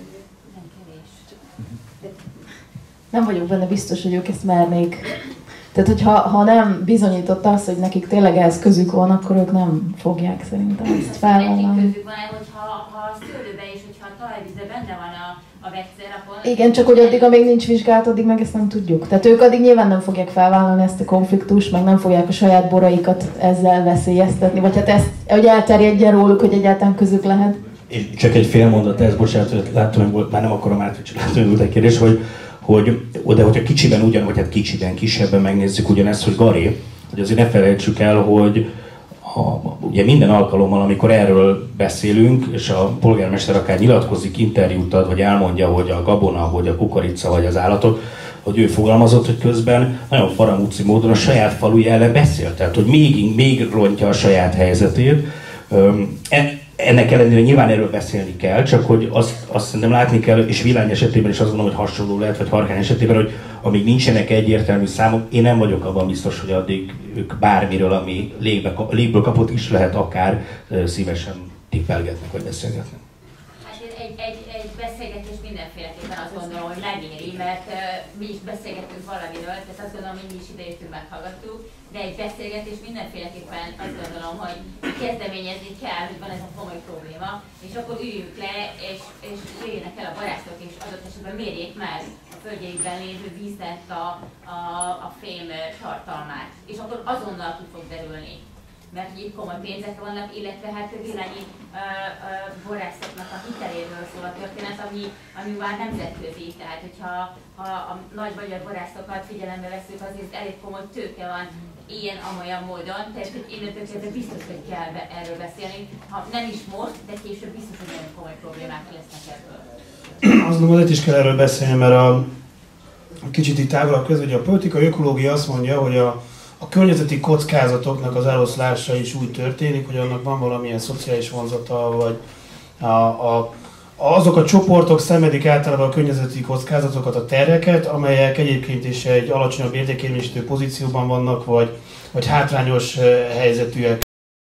Nem vagyok benne biztos, hogy ők ezt mernék. Tehát, hogyha ha nem bizonyított az, hogy nekik tényleg ehhez közük van, akkor ők nem fogják szerintem ezt felvállalni. Nekik közük van, hogyha ha a szőlőben és hogyha a talajvízben benne van a, a vegyszer, akkor... Igen, csak hogy addig, amíg nincs vizsgálat, addig meg ezt nem tudjuk. Tehát ők addig nyilván nem fogják felvállalni ezt a konfliktust, meg nem fogják a saját boraikat ezzel veszélyeztetni, vagy hát ezt, hogy elterjedjen róluk, hogy egyáltalán közük lehet. És csak egy fél mondat ez, bocsánat, hogy láttam, hogy volt, már nem akarom át, hogy csak látom, hogy volt egy kérdés, hogy hogy de hogyha kicsiben ugyan, vagy hát kicsiben, kisebben megnézzük ugyanezt, hogy Gari, hogy azért ne felejtsük el, hogy a, ugye minden alkalommal, amikor erről beszélünk, és a polgármester akár nyilatkozik, interjút ad, vagy elmondja, hogy a gabona, hogy a kukorica, vagy az állatok, hogy ő fogalmazott, hogy közben nagyon faramúci módon a saját faluja ellen beszélt, tehát hogy még, még rontja a saját helyzetét. Ennek ellenére nyilván erről beszélni kell, csak hogy azt, azt szerintem látni kell, és Villány esetében is azt gondolom, hogy hasonló lehet, vagy Harkány esetében, hogy amíg nincsenek egyértelmű számok, én nem vagyok abban biztos, hogy addig ők bármiről, ami légbe, légből kapott is lehet, akár szívesen tippelgetnek, vagy beszélgetnek. Hát egy, egy, egy beszélgetés mindenféleképpen azt gondolom, hogy megéri, mert uh, mi is beszélgettünk valamiről, tehát azt gondolom, hogy mi is idejöttünk, meghallgattuk, de egy beszélgetés mindenféleképpen azt gondolom, hogy kezdeményezni kell, hogy van ez a komoly probléma, és akkor üljünk le, és, és jöjjenek el a barátok, és adott esetben mérjék meg a földjeikben lévő víznek a, a, a fém tartalmát, és akkor azonnal ki fog derülni. mert itt komoly pénzek vannak, illetve hát villányi uh, uh, borászoknak a hiteléről szól a történet, ami, ami már nemzetközi. Tehát, hogyha ha a nagy magyar borászokat figyelembe veszünk, azért elég komoly tőke van ilyen-amolyan módon, tehát innentől kezdve biztos, hogy kell be, erről beszélni. Ha nem is most, de később biztos, hogy nagyon komoly problémák lesznek ebből. Azt gondolom, hogy is kell erről beszélni, mert a, a kicsit itt távolabb közül, hogy a politikai ökológia azt mondja, hogy a, a környezeti kockázatoknak az eloszlása is úgy történik, hogy annak van valamilyen szociális vonzata, vagy a, a, azok a csoportok szenvedik általában a környezeti kockázatokat, a terheket, amelyek egyébként is egy alacsonyabb értékérvényesítő pozícióban vannak, vagy, vagy hátrányos helyzetűek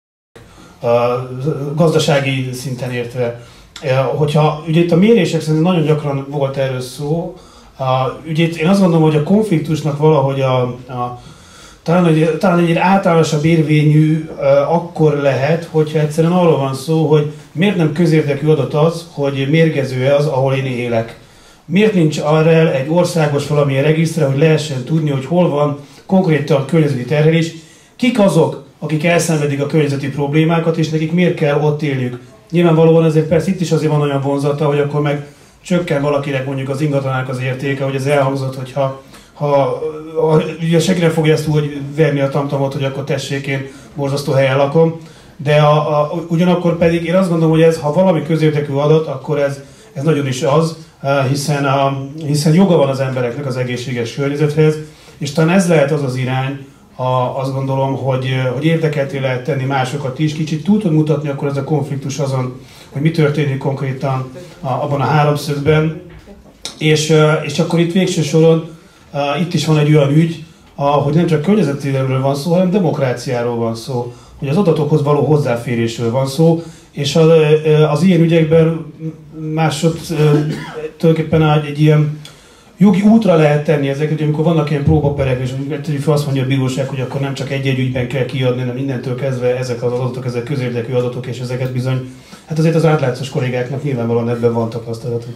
a gazdasági szinten értve. Hogyha ugye itt a mérések szerint nagyon gyakran volt erről szó, a, ugye itt én azt gondolom, hogy a konfliktusnak valahogy a, a talán, egy, talán egy általánosabb érvényű uh, akkor lehet, hogyha egyszerűen arról van szó, hogy miért nem közérdekű adat az, hogy mérgező-e az, ahol én élek. Miért nincs arra egy országos valamilyen regisztre, hogy lehessen tudni, hogy hol van konkrétan környezeti terhelés, kik azok, akik elszenvedik a környezeti problémákat, és nekik miért kell ott élniük. Nyilvánvalóan ezért persze itt is azért van olyan vonzata, hogy akkor meg csökken valakinek mondjuk az ingatlanának az értéke, hogy ez elhangzott, hogyha ha, ha ugye senki nem fogja ezt úgy verni a tamtamot, hogy akkor tessék, én borzasztó helyen lakom, de a, a, ugyanakkor pedig én azt gondolom, hogy ez, ha valami közérdekű adat, akkor ez, ez nagyon is az, hiszen, a, hiszen joga van az embereknek az egészséges környezethez, és talán ez lehet az az irány, a, azt gondolom, hogy, hogy érdekelté lehet tenni másokat is, kicsit túl tud mutatni akkor ez a konfliktus azon, hogy mi történik konkrétan a, abban a háromszögben, és, és akkor itt végső soron Uh, itt is van egy olyan ügy, uh, hogy nem csak környezetvédelemről van szó, hanem demokráciáról van szó, hogy az adatokhoz való hozzáférésről van szó, és az, uh, az ilyen ügyekben másod uh, tulajdonképpen egy, egy ilyen jogi útra lehet tenni ezeket, hogy amikor vannak ilyen próbaperek, és tegyük fel azt mondja a bíróság, hogy akkor nem csak egy-egy ügyben kell kiadni, hanem mindentől kezdve ezek az adatok, ezek közérdekű adatok, és ezeket bizony, hát azért az átlátszós kollégáknak nyilvánvalóan ebben van tapasztalatuk.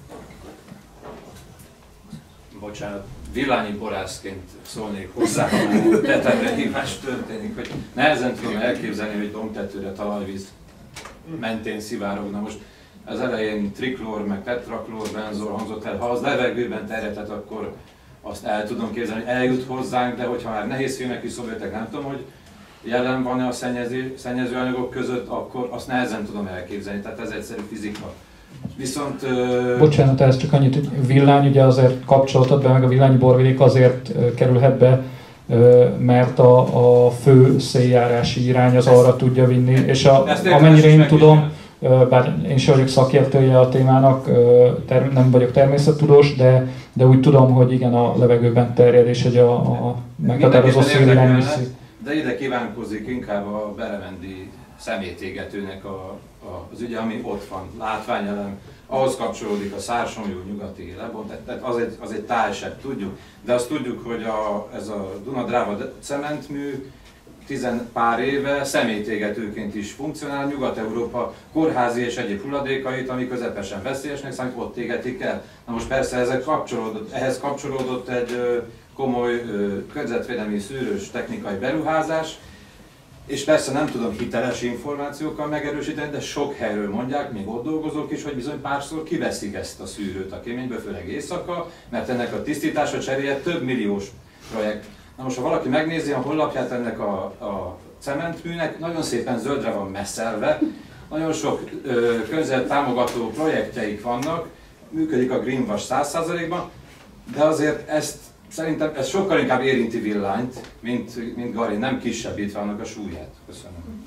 Bocsánat. Villányi borászként szólnék hozzá, ha tetemre hívás történik, hogy nehezen tudom elképzelni, hogy dombtetőre talajvíz mentén szivárogna. Most az elején triklór, meg tetraklór, benzol hangzott el. Ha az levegőben terjedhet, akkor azt el tudom képzelni, hogy eljut hozzánk, de hogyha már nehéz filmek is szóltak, nem tudom, hogy jelen van-e a szennyező, szennyező anyagok között, akkor azt nehezen tudom elképzelni. Tehát ez egyszerű fizika. Viszont... Uh... Bocsánat, ez csak annyit, hogy villány, ugye azért kapcsolatod be, meg a villányi borvidék azért uh, kerülhet be, uh, mert a, a fő széljárási irány az arra tudja vinni, és a, amennyire én tudom, uh, bár én sem vagyok szakértője a témának, uh, ter, nem vagyok természettudós, de, de úgy tudom, hogy igen, a levegőben terjed, és hogy a, a meghatározó szélirány viszi. De ide kívánkozik inkább a beremendi szemétégetőnek a, a, az ügye, ami ott van, látványelem, ahhoz kapcsolódik a Szársomlyó nyugati lebont, tehát az egy, az egy tájsebb, tudjuk, de azt tudjuk, hogy a, ez a Duna-Dráva cementmű tizen pár éve szemétégetőként is funkcionál, Nyugat-Európa kórházi és egyéb hulladékait, ami közepesen veszélyesnek számít, ott égetik el. Na most persze ezek kapcsolódott, ehhez kapcsolódott egy komoly környezetvédelmi szűrős technikai beruházás, és persze nem tudom hiteles információkkal megerősíteni, de sok helyről mondják, még ott dolgozók is, hogy bizony párszor kiveszik ezt a szűrőt a kéményből, főleg éjszaka, mert ennek a tisztítása cseréje több milliós projekt. Na most, ha valaki megnézi a honlapját ennek a, a cementműnek, nagyon szépen zöldre van messzelve, nagyon sok környezet támogató projektjeik vannak, működik a Greenwash száz százalékban, de azért ezt szerintem ez sokkal inkább érinti Villányt, mint, mint Gari, nem kisebbítve annak a súlyát. Köszönöm.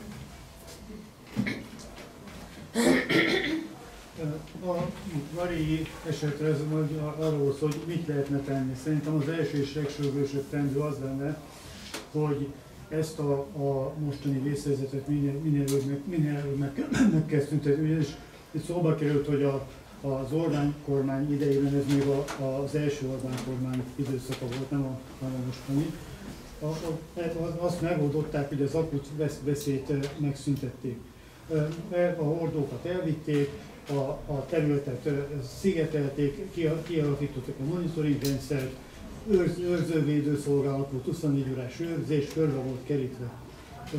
A Gari esetre ez arról szól, hogy mit lehetne tenni. Szerintem az első és legsürgősebb teendő az lenne, hogy ezt a, a mostani vészhelyzetet minél, minél előbb meg, minél előbb meg, meg kell szüntetni. Ugyanis itt szóba került, hogy a az Orbán kormány idejében, ez még a, az első Orbán kormány időszaka volt, nem a, nem a mostani. A, a, azt megoldották, hogy az akut veszélyt megszüntették. A hordókat elvitték, a, a területet szigetelték, kialakítottak a monitoringrendszert, őrz, őrzővédő szolgálat volt, huszonnégy órás őrzés, körbe volt kerítve. Most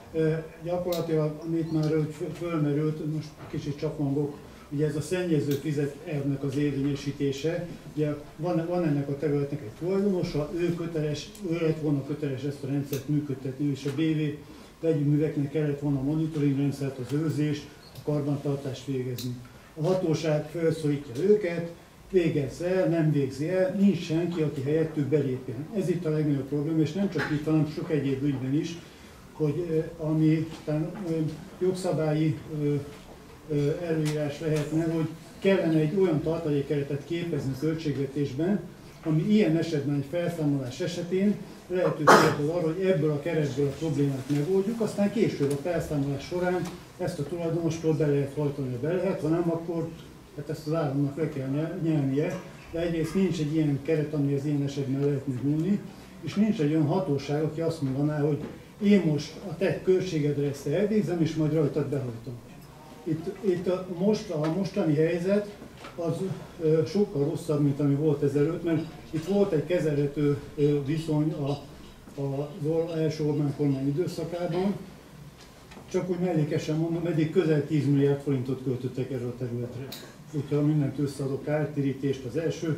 Gyakorlatilag, amit már fölmerült, most kicsit csapongok, ugye ez a szennyező fizet elvnek az érvényesítése, ugye van, van ennek a területnek egy tulajdonosa, ő köteles, ő lett volna köteles ezt a rendszert működtetni, és a bé vé vegyi kellett volna a monitoring rendszert, az őrzést, a karbantartást végezni. A hatóság felszólítja őket, végezz el, nem végzi el, nincs senki, aki helyettük belépjen. Ez itt a legnagyobb probléma, és nem csak itt, hanem sok egyéb ügyben is, hogy ami jogszabályi előírás lehetne, hogy kellene egy olyan tartalékkeretet képezni a költségvetésben, ami ilyen esetben, egy felszámolás esetén lehetőséget ad arra, hogy ebből a keretből a problémát megoldjuk, aztán később a felszámolás során ezt a tulajdonostól be lehet hajtani, be lehet, ha nem, akkor hát ezt az államnak le kell nyelnie, de egyrészt nincs egy ilyen keret, ami az ilyen esetben lehetne nyúlni, és nincs egy olyan hatóság, aki azt mondaná, hogy én most a te költségedre ezt elvégzem, és majd rajtad behajtom. Itt, itt a, most, a mostani helyzet az ö, sokkal rosszabb, mint ami volt ezelőtt, mert itt volt egy kezelhető ö, viszony a, a, az első Orbán kormány időszakában, csak úgy mellékesen mondom, eddig közel tíz milliárd forintot költöttek erre a területre. Hogyha mindent összeadok, kártérítést az első,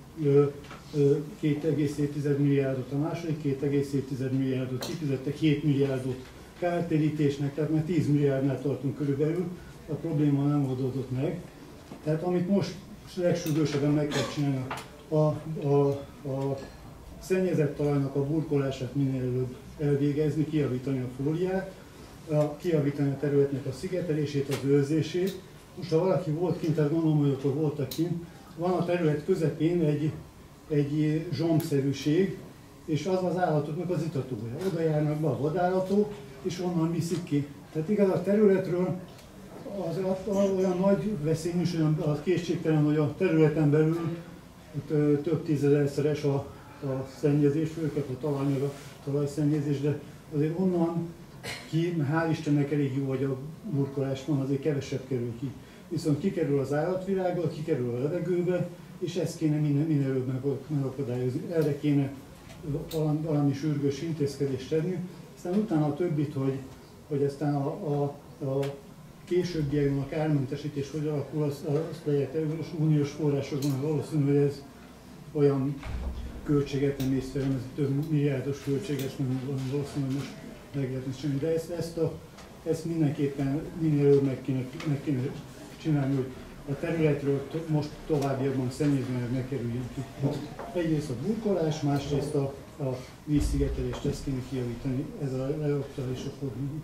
két egész hét milliárdot a második, két egész hét milliárdot kifizettek, hét milliárdot kártérítésnek, tehát már tíz milliárdnál tartunk körülbelül, a probléma nem oldódott meg. Tehát amit most legsürgősebben meg kell csinálni, a, a, a szennyezett talajnak a burkolását minél előbb elvégezni, kijavítani a fóliát, a, kijavítani a területnek a szigetelését, az őrzését. Most ha valaki volt kint, tehát gondolom, hogy akkor voltak kint, van a terület közepén egy, egy zsombszerűség, és az az állatoknak az itatója. Oda járnak be a vadállatok, és onnan viszik ki. Tehát igaz, a területről az, az olyan nagy veszélyes, olyan az kétségtelen, hogy a területen belül ott, ö, több tízezerszeres a, a szennyezés, főleg a talaj, meg a talajszennyezés, de azért onnan ki, mert hál' Istennek elég jó, hogy a burkolás van, azért kevesebb kerül ki. Viszont kikerül az állatvilágba, kikerül a levegőbe, és ezt kéne minél, minél előbb megakadályozni. Erre kéne valami, valami sürgős intézkedést tenni. Aztán utána a többit, hogy, hogy aztán a, a, a későbbiekben a kármentesítés hogy alakul, azt, azt lehet uniós forrásokban, valószínű, hogy ez olyan költséget nem észrevem, ez több milliárdos költség, ezt nem valószínű, hogy most meg lehetne csinálni. De ezt, ezt, a, ezt mindenképpen minél előbb meg kéne, meg kéne csinálni, hogy a területről to, most továbbiakban szennyezőanyag ne kerüljön ki. Egyrészt a burkolás, másrészt a, a vízszigetelést, ezt kéne kijavítani, ez a leaktuális a probléma.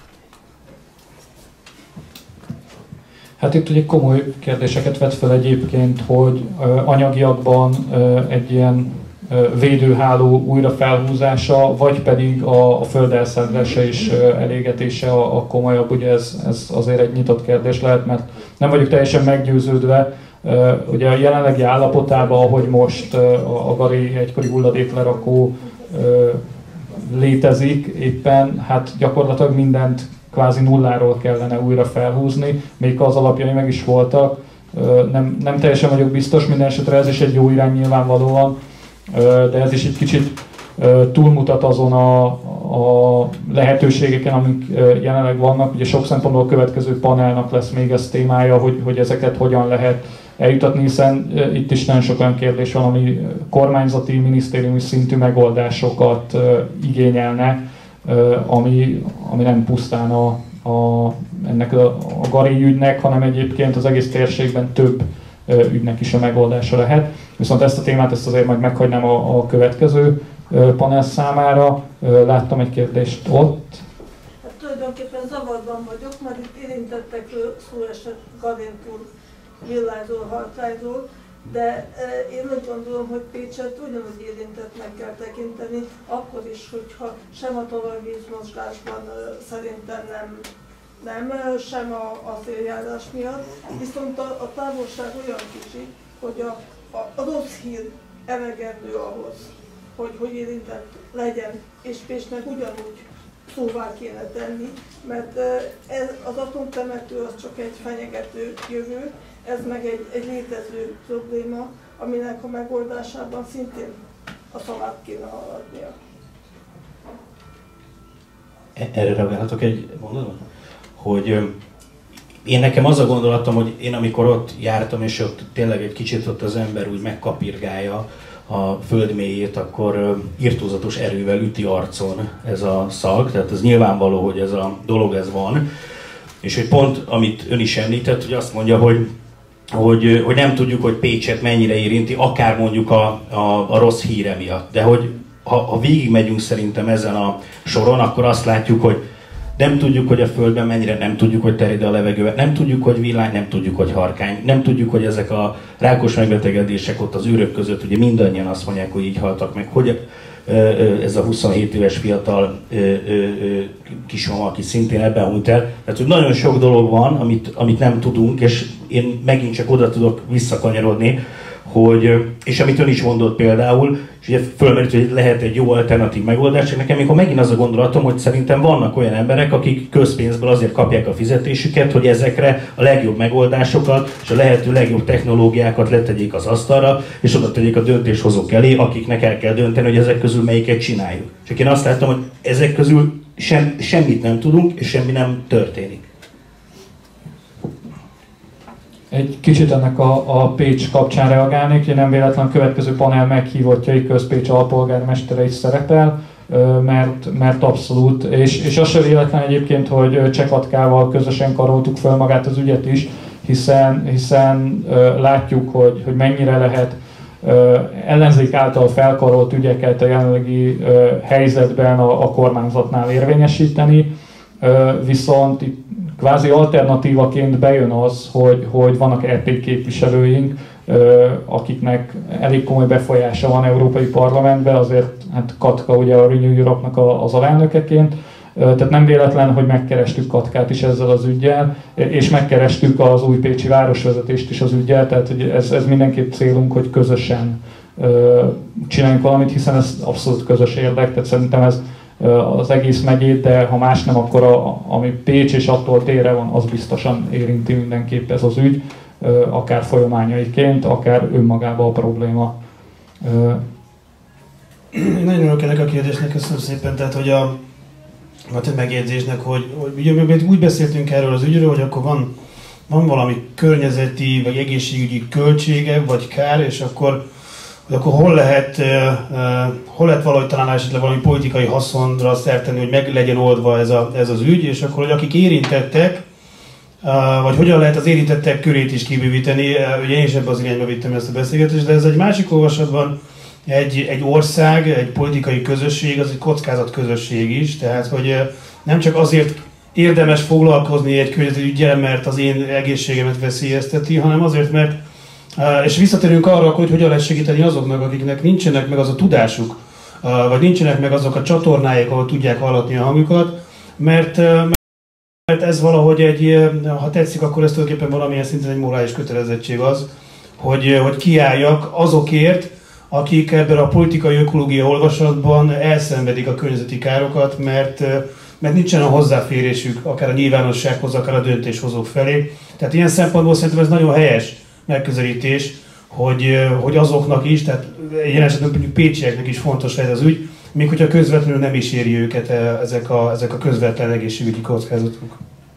Hát itt ugye komoly kérdéseket vet fel egyébként, hogy anyagiakban egy ilyen védőháló újra felhúzása, vagy pedig a, a föld elszedése és elégetése a, a komolyabb, ugye ez, ez azért egy nyitott kérdés lehet, mert nem vagyok teljesen meggyőződve, ugye a jelenlegi állapotában, ahogy most a Gari egykori hulladéklerakó létezik éppen, hát gyakorlatilag mindent kvázi nulláról kellene újra felhúzni, még az alapjai meg is voltak. Nem, nem teljesen vagyok biztos, minden esetre ez is egy jó irány nyilvánvalóan, de ez is egy kicsit túlmutat azon a, a lehetőségeken, amik jelenleg vannak. Ugye sok szempontból a következő panelnak lesz még ez témája, hogy, hogy ezeket hogyan lehet eljutatni, hiszen itt is nagyon sok olyan kérdés van, ami kormányzati, minisztériumi szintű megoldásokat igényelne, ami, ami nem pusztán a, a, ennek a, a Gari ügynek, hanem egyébként az egész térségben több ügynek is a megoldása lehet. Viszont ezt a témát ezt azért majd meghagynám a, a következő panel számára. Láttam egy kérdést ott. Hát tulajdonképpen zavarban vagyok, mert itt érintettekről szó esett Garéntúr villáról, Hartályról, de én úgy gondolom, hogy Pécset ugyanúgy érintettnek kell tekinteni, akkor is, hogyha sem a talajvízmozgásban szerintem nem, nem sem a, a féljárás miatt, viszont a, a távolság olyan kicsi, hogy a, a, a rossz hír elegendő ahhoz, hogy, hogy érintett legyen, és Pécsnek ugyanúgy szóvá kéne tenni, mert ez, az atomtemető az csak egy fenyegető jövő, ez meg egy, egy létező probléma, aminek a megoldásában szintén a szavát kéne haladnia. Erre reagálhatok egy mondatot? Hogy én nekem az a gondolatom, hogy én amikor ott jártam, és ott tényleg egy kicsit ott az ember úgy megkapirgálja a föld mélyét, akkor irtózatos erővel üti arcon ez a szag, tehát ez nyilvánvaló, hogy ez a dolog ez van. És hogy pont, amit ön is említett, hogy azt mondja, hogy, hogy, hogy nem tudjuk, hogy Pécset mennyire érinti, akár mondjuk a, a, a rossz híre miatt. De hogy ha, ha végigmegyünk szerintem ezen a soron, akkor azt látjuk, hogy nem tudjuk, hogy a Földben mennyire, nem tudjuk, hogy terjed a levegőben, nem tudjuk, hogy villány, nem tudjuk, hogy harkány, nem tudjuk, hogy ezek a rákos megbetegedések ott az űrök között, ugye mindannyian azt mondják, hogy így haltak meg, hogy ez a huszonhét éves fiatal kismama, aki szintén ebben hunyt el. Tehát, hogy nagyon sok dolog van, amit, amit nem tudunk, és én megint csak oda tudok visszakanyarodni, hogy, és amit ön is mondott például, és ugye fölmerült, hogy lehet egy jó alternatív megoldás, csak nekem mikor megint az a gondolatom, hogy szerintem vannak olyan emberek, akik közpénzből azért kapják a fizetésüket, hogy ezekre a legjobb megoldásokat és a lehető legjobb technológiákat letegyék az asztalra, és oda tegyék a döntéshozók elé, akiknek el kell dönteni, hogy ezek közül melyiket csináljuk. Csak én azt láttam, hogy ezek közül sem, semmit nem tudunk, és semmi nem történik. Egy kicsit ennek a, a Pécs kapcsán reagálnék, hogy nem véletlen a következő panel meghívottjai közpécs alpolgármestere is szerepel, mert, mert abszolút, és, és az sem véletlen egyébként, hogy Csekatkával közösen karoltuk fel magát az ügyet is, hiszen, hiszen látjuk, hogy, hogy mennyire lehet ellenzék által felkarolt ügyeket a jelenlegi helyzetben a, a kormányzatnál érvényesíteni, viszont itt kvázi alternatívaként bejön az, hogy, hogy vannak é pé képviselőink, akiknek elég komoly befolyása van Európai Parlamentben, azért hát Katka ugye a Renew Europe-nak az alelnökeként, tehát nem véletlen, hogy megkerestük Katkát is ezzel az üggyel, és megkerestük az újpécsi városvezetést is az üggyel, tehát hogy ez, ez mindenképp célunk, hogy közösen csináljunk valamit, hiszen ez abszolút közös érdek, tehát szerintem ez az egész megyét, de ha más nem, akkor a, ami Pécs és attól délre van, az biztosan érinti mindenképp ez az ügy, akár folyamányaiként, akár önmagában a probléma. Én nagyon örülök ennek a kérdésnek, köszönöm szépen, tehát hogy a, a te megjegyzésnek, hogy, hogy ugye úgy beszéltünk erről az ügyről, hogy akkor van, van valami környezeti vagy egészségügyi költsége vagy kár, és akkor hogy akkor hol lehet, uh, uh, hol lehet valahogy talán esetleg valami politikai haszonra szert tenni, hogy meg legyen oldva ez, a, ez az ügy, és akkor, hogy akik érintettek, uh, vagy hogyan lehet az érintettek körét is kibővíteni, uh, ugye én is ebben az irányba vittem ezt a beszélgetést, de ez egy másik olvasatban egy, egy ország, egy politikai közösség, az egy kockázat közösség is, tehát hogy uh, nem csak azért érdemes foglalkozni egy környezeti üggyel, mert az én egészségemet veszélyezteti, hanem azért, mert és visszatérünk arra, hogy hogyan lehet segíteni azoknak, akiknek nincsenek meg az a tudásuk, vagy nincsenek meg azok a csatornáik, ahol tudják hallatni a hangjukat, mert, mert ez valahogy egy, ha tetszik, akkor ez tulajdonképpen valamilyen szinten egy morális kötelezettség az, hogy, hogy kiálljak azokért, akik ebben a politikai ökológiai olvasatban elszenvedik a környezeti károkat, mert, mert nincsen a hozzáférésük akár a nyilvánossághoz, akár a döntéshozók felé. Tehát ilyen szempontból szerintem ez nagyon helyes megközelítés, hogy, hogy azoknak is, tehát ilyen esetben mondjuk pécsieknek is fontos ez az ügy, még hogyha közvetlenül nem is éri őket ezek a, ezek a közvetlen egészségügyi kockázatok.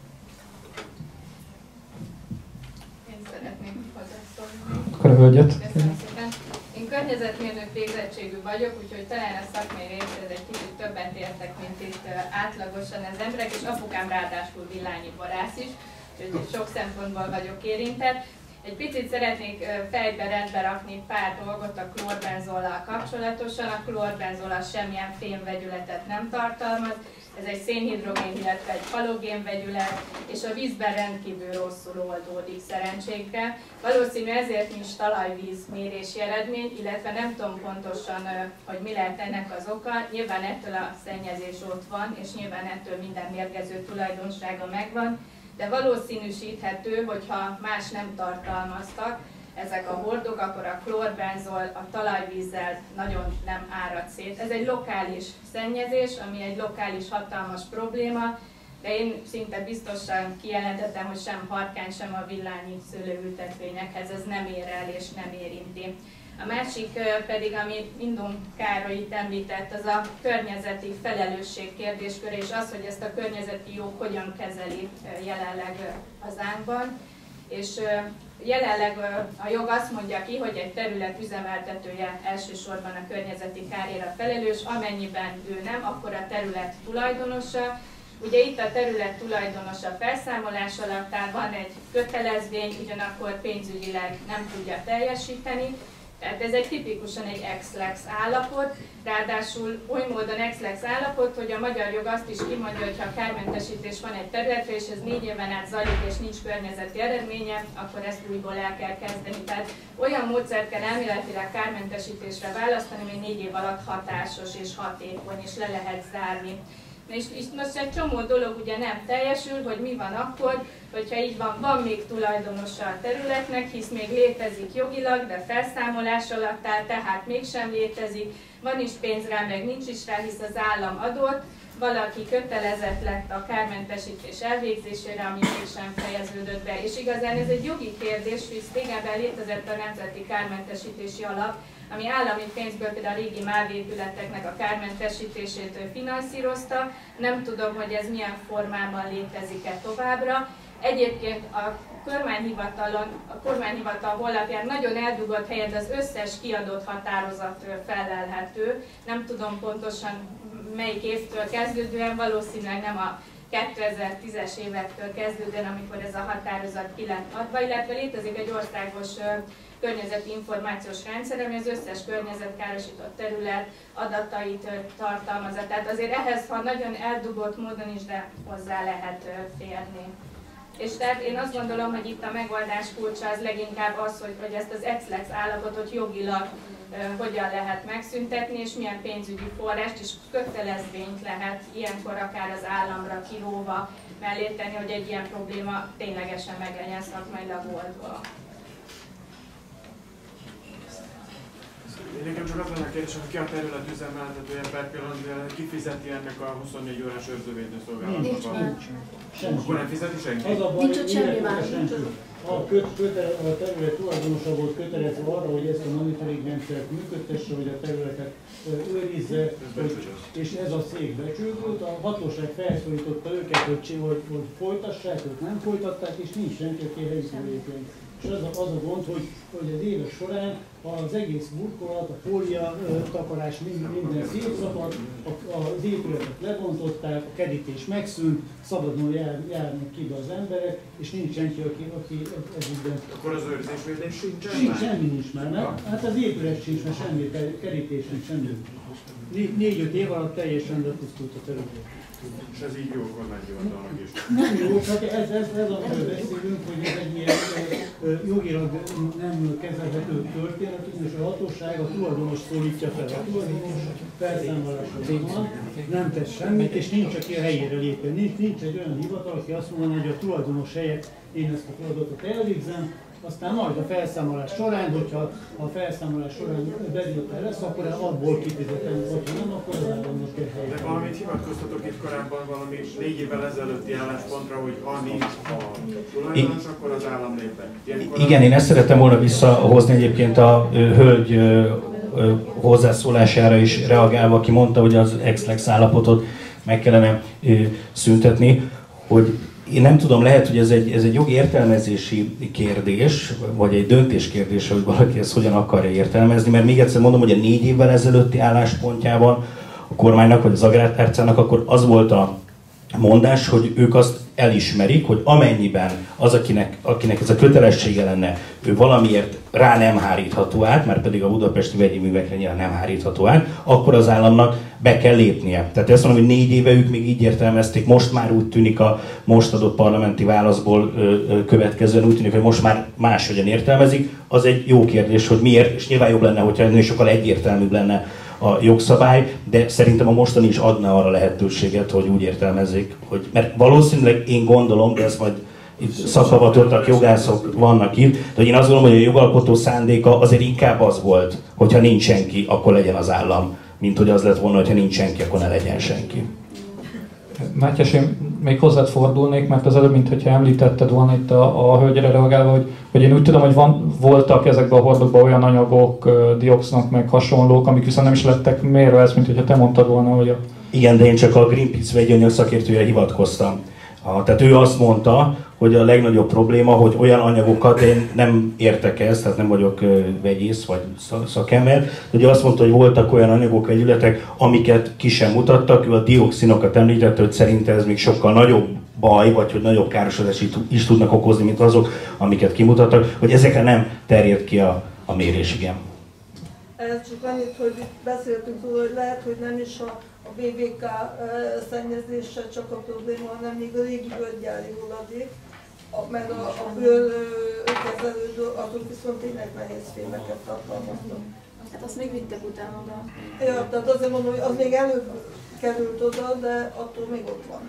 Én szeretnék hozzászólni. Akkor a hölgyet. Köszönöm szépen. Én környezetmérnök végzettségű vagyok, úgyhogy talán a szakmai részhez egy kicsit többet értek, mint itt átlagosan az emberek, és apukám ráadásul villányi borász is, úgyhogy sok szempontból vagyok érintett. Egy picit szeretnék fejbe rendbe rakni pár dolgot a klórbenzollal kapcsolatosan. A klórbenzola semmilyen fémvegyületet nem tartalmaz, ez egy szénhidrogén, illetve egy halogénvegyület, és a vízben rendkívül rosszul oldódik szerencsénkre. Valószínű ezért nincs talajvíz mérési eredmény, illetve nem tudom pontosan, hogy mi lehet ennek az oka. Nyilván ettől a szennyezés ott van, és nyilván ettől minden mérgező tulajdonsága megvan, de valószínűsíthető, hogyha más nem tartalmaztak ezek a hordók, akkor a klórbenzol a talajvízzel nagyon nem árad szét. Ez egy lokális szennyezés, ami egy lokális hatalmas probléma, de én szinte biztosan kijelentettem, hogy sem harkány, sem a villányi szőlőültetvényekhez ez nem ér el és nem érinti. A másik pedig, amit Indon Károly itt említett, az a környezeti felelősség kérdésköre, és az, hogy ezt a környezeti jog hogyan kezeli jelenleg hazánkban. És jelenleg a jog azt mondja ki, hogy egy terület üzemeltetője elsősorban a környezeti kárért felelős, amennyiben ő nem, akkor a terület tulajdonosa. Ugye itt a terület tulajdonosa felszámolás alatt áll, van egy kötelezvény, ugyanakkor pénzügyileg nem tudja teljesíteni. Tehát ez egy tipikusan egy ex-lex állapot, ráadásul oly módon ex-lex állapot, hogy a magyar jog azt is kimondja, hogy ha kármentesítés van egy területre, és ez négy éven át zajlik, és nincs környezeti eredménye, akkor ezt újból el kell kezdeni. Tehát olyan módszert kell elméletileg kármentesítésre választani, ami négy év alatt hatásos és hatékony, és le lehet zárni. És most egy csomó dolog ugye nem teljesül, hogy mi van akkor, hogyha így van, van még tulajdonosa a területnek, hisz még létezik jogilag, de felszámolás alatt áll, tehát mégsem létezik, van is pénz rá, meg nincs is rá, hisz az állam adott, valaki kötelezett lett a kármentesítés elvégzésére, ami mégsem fejeződött be. És igazán ez egy jogi kérdés, hisz régebben létezett a Nemzeti Kármentesítési Alap, ami állami pénzből például a régi MÁV épületeknek a kármentesítését finanszírozta. Nem tudom, hogy ez milyen formában létezik-e továbbra. Egyébként a kormányhivatalon, a kormányhivatal honlapján nagyon eldugott helyett az összes kiadott határozat felelhető. Nem tudom pontosan melyik évtől kezdődően, valószínűleg nem a kétezer-tízes évektől kezdődően, amikor ez a határozat ki lett adva, illetve létezik egy országos környezeti információs rendszer, ami az összes környezetkárosított terület adatait tartalmazza. Tehát azért ehhez, ha nagyon eldugott módon is, de hozzá lehet férni. És tehát én azt gondolom, hogy itt a megoldás kulcsa az leginkább az, hogy, hogy ezt az ex-lex állapotot jogilag uh, hogyan lehet megszüntetni, és milyen pénzügyi forrást és kötelezvényt lehet ilyenkor akár az államra kiróva mellé tenni, hogy egy ilyen probléma ténylegesen meg legyen szakmailag oldva. Nekem csak az lenne a kérdés, hogy ki a terület üzemeltetője per pillanat, ki fizeti ennek a huszonnégy órás őrzővédő szolgálatnak? Nincs, senki. Akkor nem fizeti senki? Az a baj, nincs ott semmi más. A, köt, köte, a terület tulajdonosa volt kötelezve arra, hogy ezt a monitoring rendszert működtesse, hogy a területet őrizze, hogy, és ez a szék becsődült. A hatóság felszólította őket, hogy, hogy, hogy folytassák, ők nem folytatták, és nincs senki, aki helyi tevékeny. És az a, az a gond, hogy, hogy az évek során az egész burkolat, a fólia takarás, minden, minden szétszakadt, az épületet lebontották, a kerítés megszűnt, szabadon jár, járnak ki be az emberek, és nincs senki, aki, aki ezügyben... Akkor az őrzésvédés sincsen sincs, már? Semmi nincs már, mert hát az épület sincs, mert semmi, kerítés sincs, semmi. Négy-öt év alatt teljesen lepusztult a terület. És ez így jó kormányhivatalnak is. Nem jó, csak ez, ez, ez amiről beszélünk, hogy ez egy ilyen jogilag nem kezelhető történet, és a hatóság a tulajdonos szólítja fel. A tulajdonos felszámolásra van, nem tesz semmit, és nincs, aki a helyére lépjen. Nincs, nincs egy olyan hivatal, aki azt mondaná, hogy a tulajdonos helyett én ezt a feladatot elvégzem, aztán majd a felszámolás során, hogyha a felszámolás során bevétel lesz, akkor abból kifizetem, vagy nem, akkor az államnak kell helyet. De valamit hivatkoztatok itt korábban valami négy évvel ezelőtti álláspontra, hogy ha nincs a tulajdonos, akkor az állam lép be. Igen, én ezt szerettem volna visszahozni egyébként a hölgy hozzászólására is reagálva, aki mondta, hogy az ex-lex állapotot meg kellene szüntetni, hogy én nem tudom, lehet, hogy ez egy, ez egy jogi értelmezési kérdés, vagy egy döntés kérdése, hogy valaki ezt hogyan akarja értelmezni, mert még egyszer mondom, hogy a négy évvel ezelőtti álláspontjában a kormánynak, vagy az Agrártárcának akkor az volt a mondás, hogy ők azt elismerik, hogy amennyiben az, akinek, akinek ez a kötelessége lenne, ő valamiért rá nem hárítható át, mert pedig a budapesti vegyi művekre nyilván nem hárítható át, akkor az államnak be kell lépnie. Tehát azt mondom, hogy négy éve ők még így értelmezték, most már úgy tűnik a most adott parlamenti válaszból következően úgy tűnik, hogy most már máshogyan értelmezik. Az egy jó kérdés, hogy miért, és nyilván jobb lenne, hogyha ennél sokkal egyértelműbb lenne a jogszabály, de szerintem a mostani is adna arra lehetőséget, hogy úgy értelmezzék, hogy, mert valószínűleg én gondolom, de ez majd itt szakhavatottak, jogászok vannak itt, de hogy én azt gondolom, hogy a jogalkotó szándéka azért inkább az volt, hogyha nincs senki, akkor legyen az állam, mint hogy az lett volna, hogyha nincs senki, akkor ne legyen senki. Mátyás, én még hozzád fordulnék, mert az előbb, mintha említetted volna itt a, a hölgyre reagálva, hogy, hogy én úgy tudom, hogy van, voltak ezekben a hordókban olyan anyagok, dioxinok, meg hasonlók, amik viszont nem is lettek mérve, ez, mint hogyha te mondtad volna, hogy a... Igen, de én csak a Greenpeace vegyi anyag szakértője hivatkoztam. A, tehát ő azt mondta, hogy a legnagyobb probléma, hogy olyan anyagokat, én nem értek ezt, tehát nem vagyok vegyész vagy szakember, de ugye azt mondta, hogy voltak olyan anyagok, vegyületek, amiket ki sem mutattak, ő a dioxinokat említette, hogy szerinte ez még sokkal nagyobb baj, vagy hogy nagyobb károsodást is tudnak okozni, mint azok, amiket kimutattak, hogy ezekre nem terjed ki a, a mérés, igen. Ez csak annyit, hogy beszéltünk róla, hogy lehet, hogy nem is a, a bé vé ká szennyezése csak a probléma, hanem még a régi völgyári hulladék, meg a, a bőrkezelődő, azok viszont tényleg nehéz fémeket tartalmaztak. Hát azt még vittek utána oda. Ja, tehát azért mondom, hogy az még előbb került oda, de attól még ott van.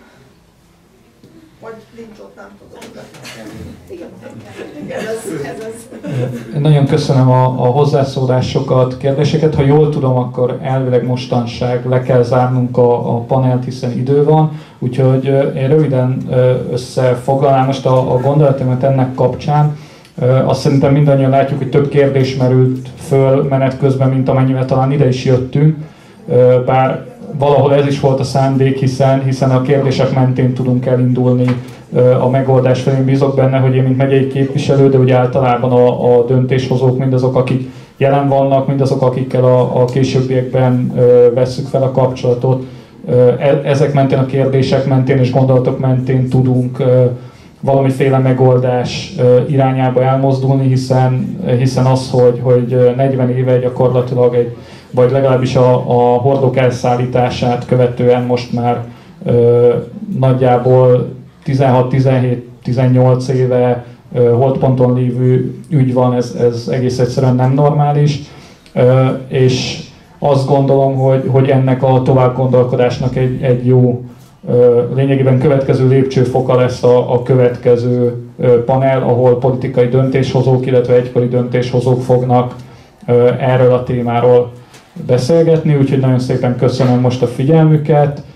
Vagy nincs ott, nem tudom. De... Igen, igen, ez, ez az. Nagyon köszönöm a, a hozzászólásokat, kérdéseket. Ha jól tudom, akkor elvileg mostanság le kell zárnunk a, a panelt, hiszen idő van. Úgyhogy én röviden összefoglalnám most a, a gondolatomat ennek kapcsán. Azt szerintem mindannyian látjuk, hogy több kérdés merült föl menet közben, mint amennyivel talán ide is jöttünk. Bár valahol ez is volt a szándék, hiszen, hiszen a kérdések mentén tudunk elindulni a megoldás felé. Én bízok benne, hogy én, mint megyei képviselő, de ugye általában a, a döntéshozók, mindazok, akik jelen vannak, mindazok, akikkel a, a későbbiekben vesszük fel a kapcsolatot, ezek mentén, a kérdések mentén és gondolatok mentén tudunk valamiféle megoldás irányába elmozdulni, hiszen, hiszen az, hogy, hogy negyven éve gyakorlatilag egy, vagy legalábbis a, a hordók elszállítását követően most már ö, nagyjából tizenhat, tizenhét, tizennyolc éve ö, holdponton lévő ügy van, ez, ez egész egyszerűen nem normális, ö, és azt gondolom, hogy, hogy ennek a továbbgondolkodásnak egy, egy jó, ö, lényegében következő lépcsőfoka lesz a, a következő ö, panel, ahol politikai döntéshozók, illetve egykori döntéshozók fognak ö, erről a témáról beszélgetni, úgyhogy nagyon szépen köszönöm most a figyelmüket.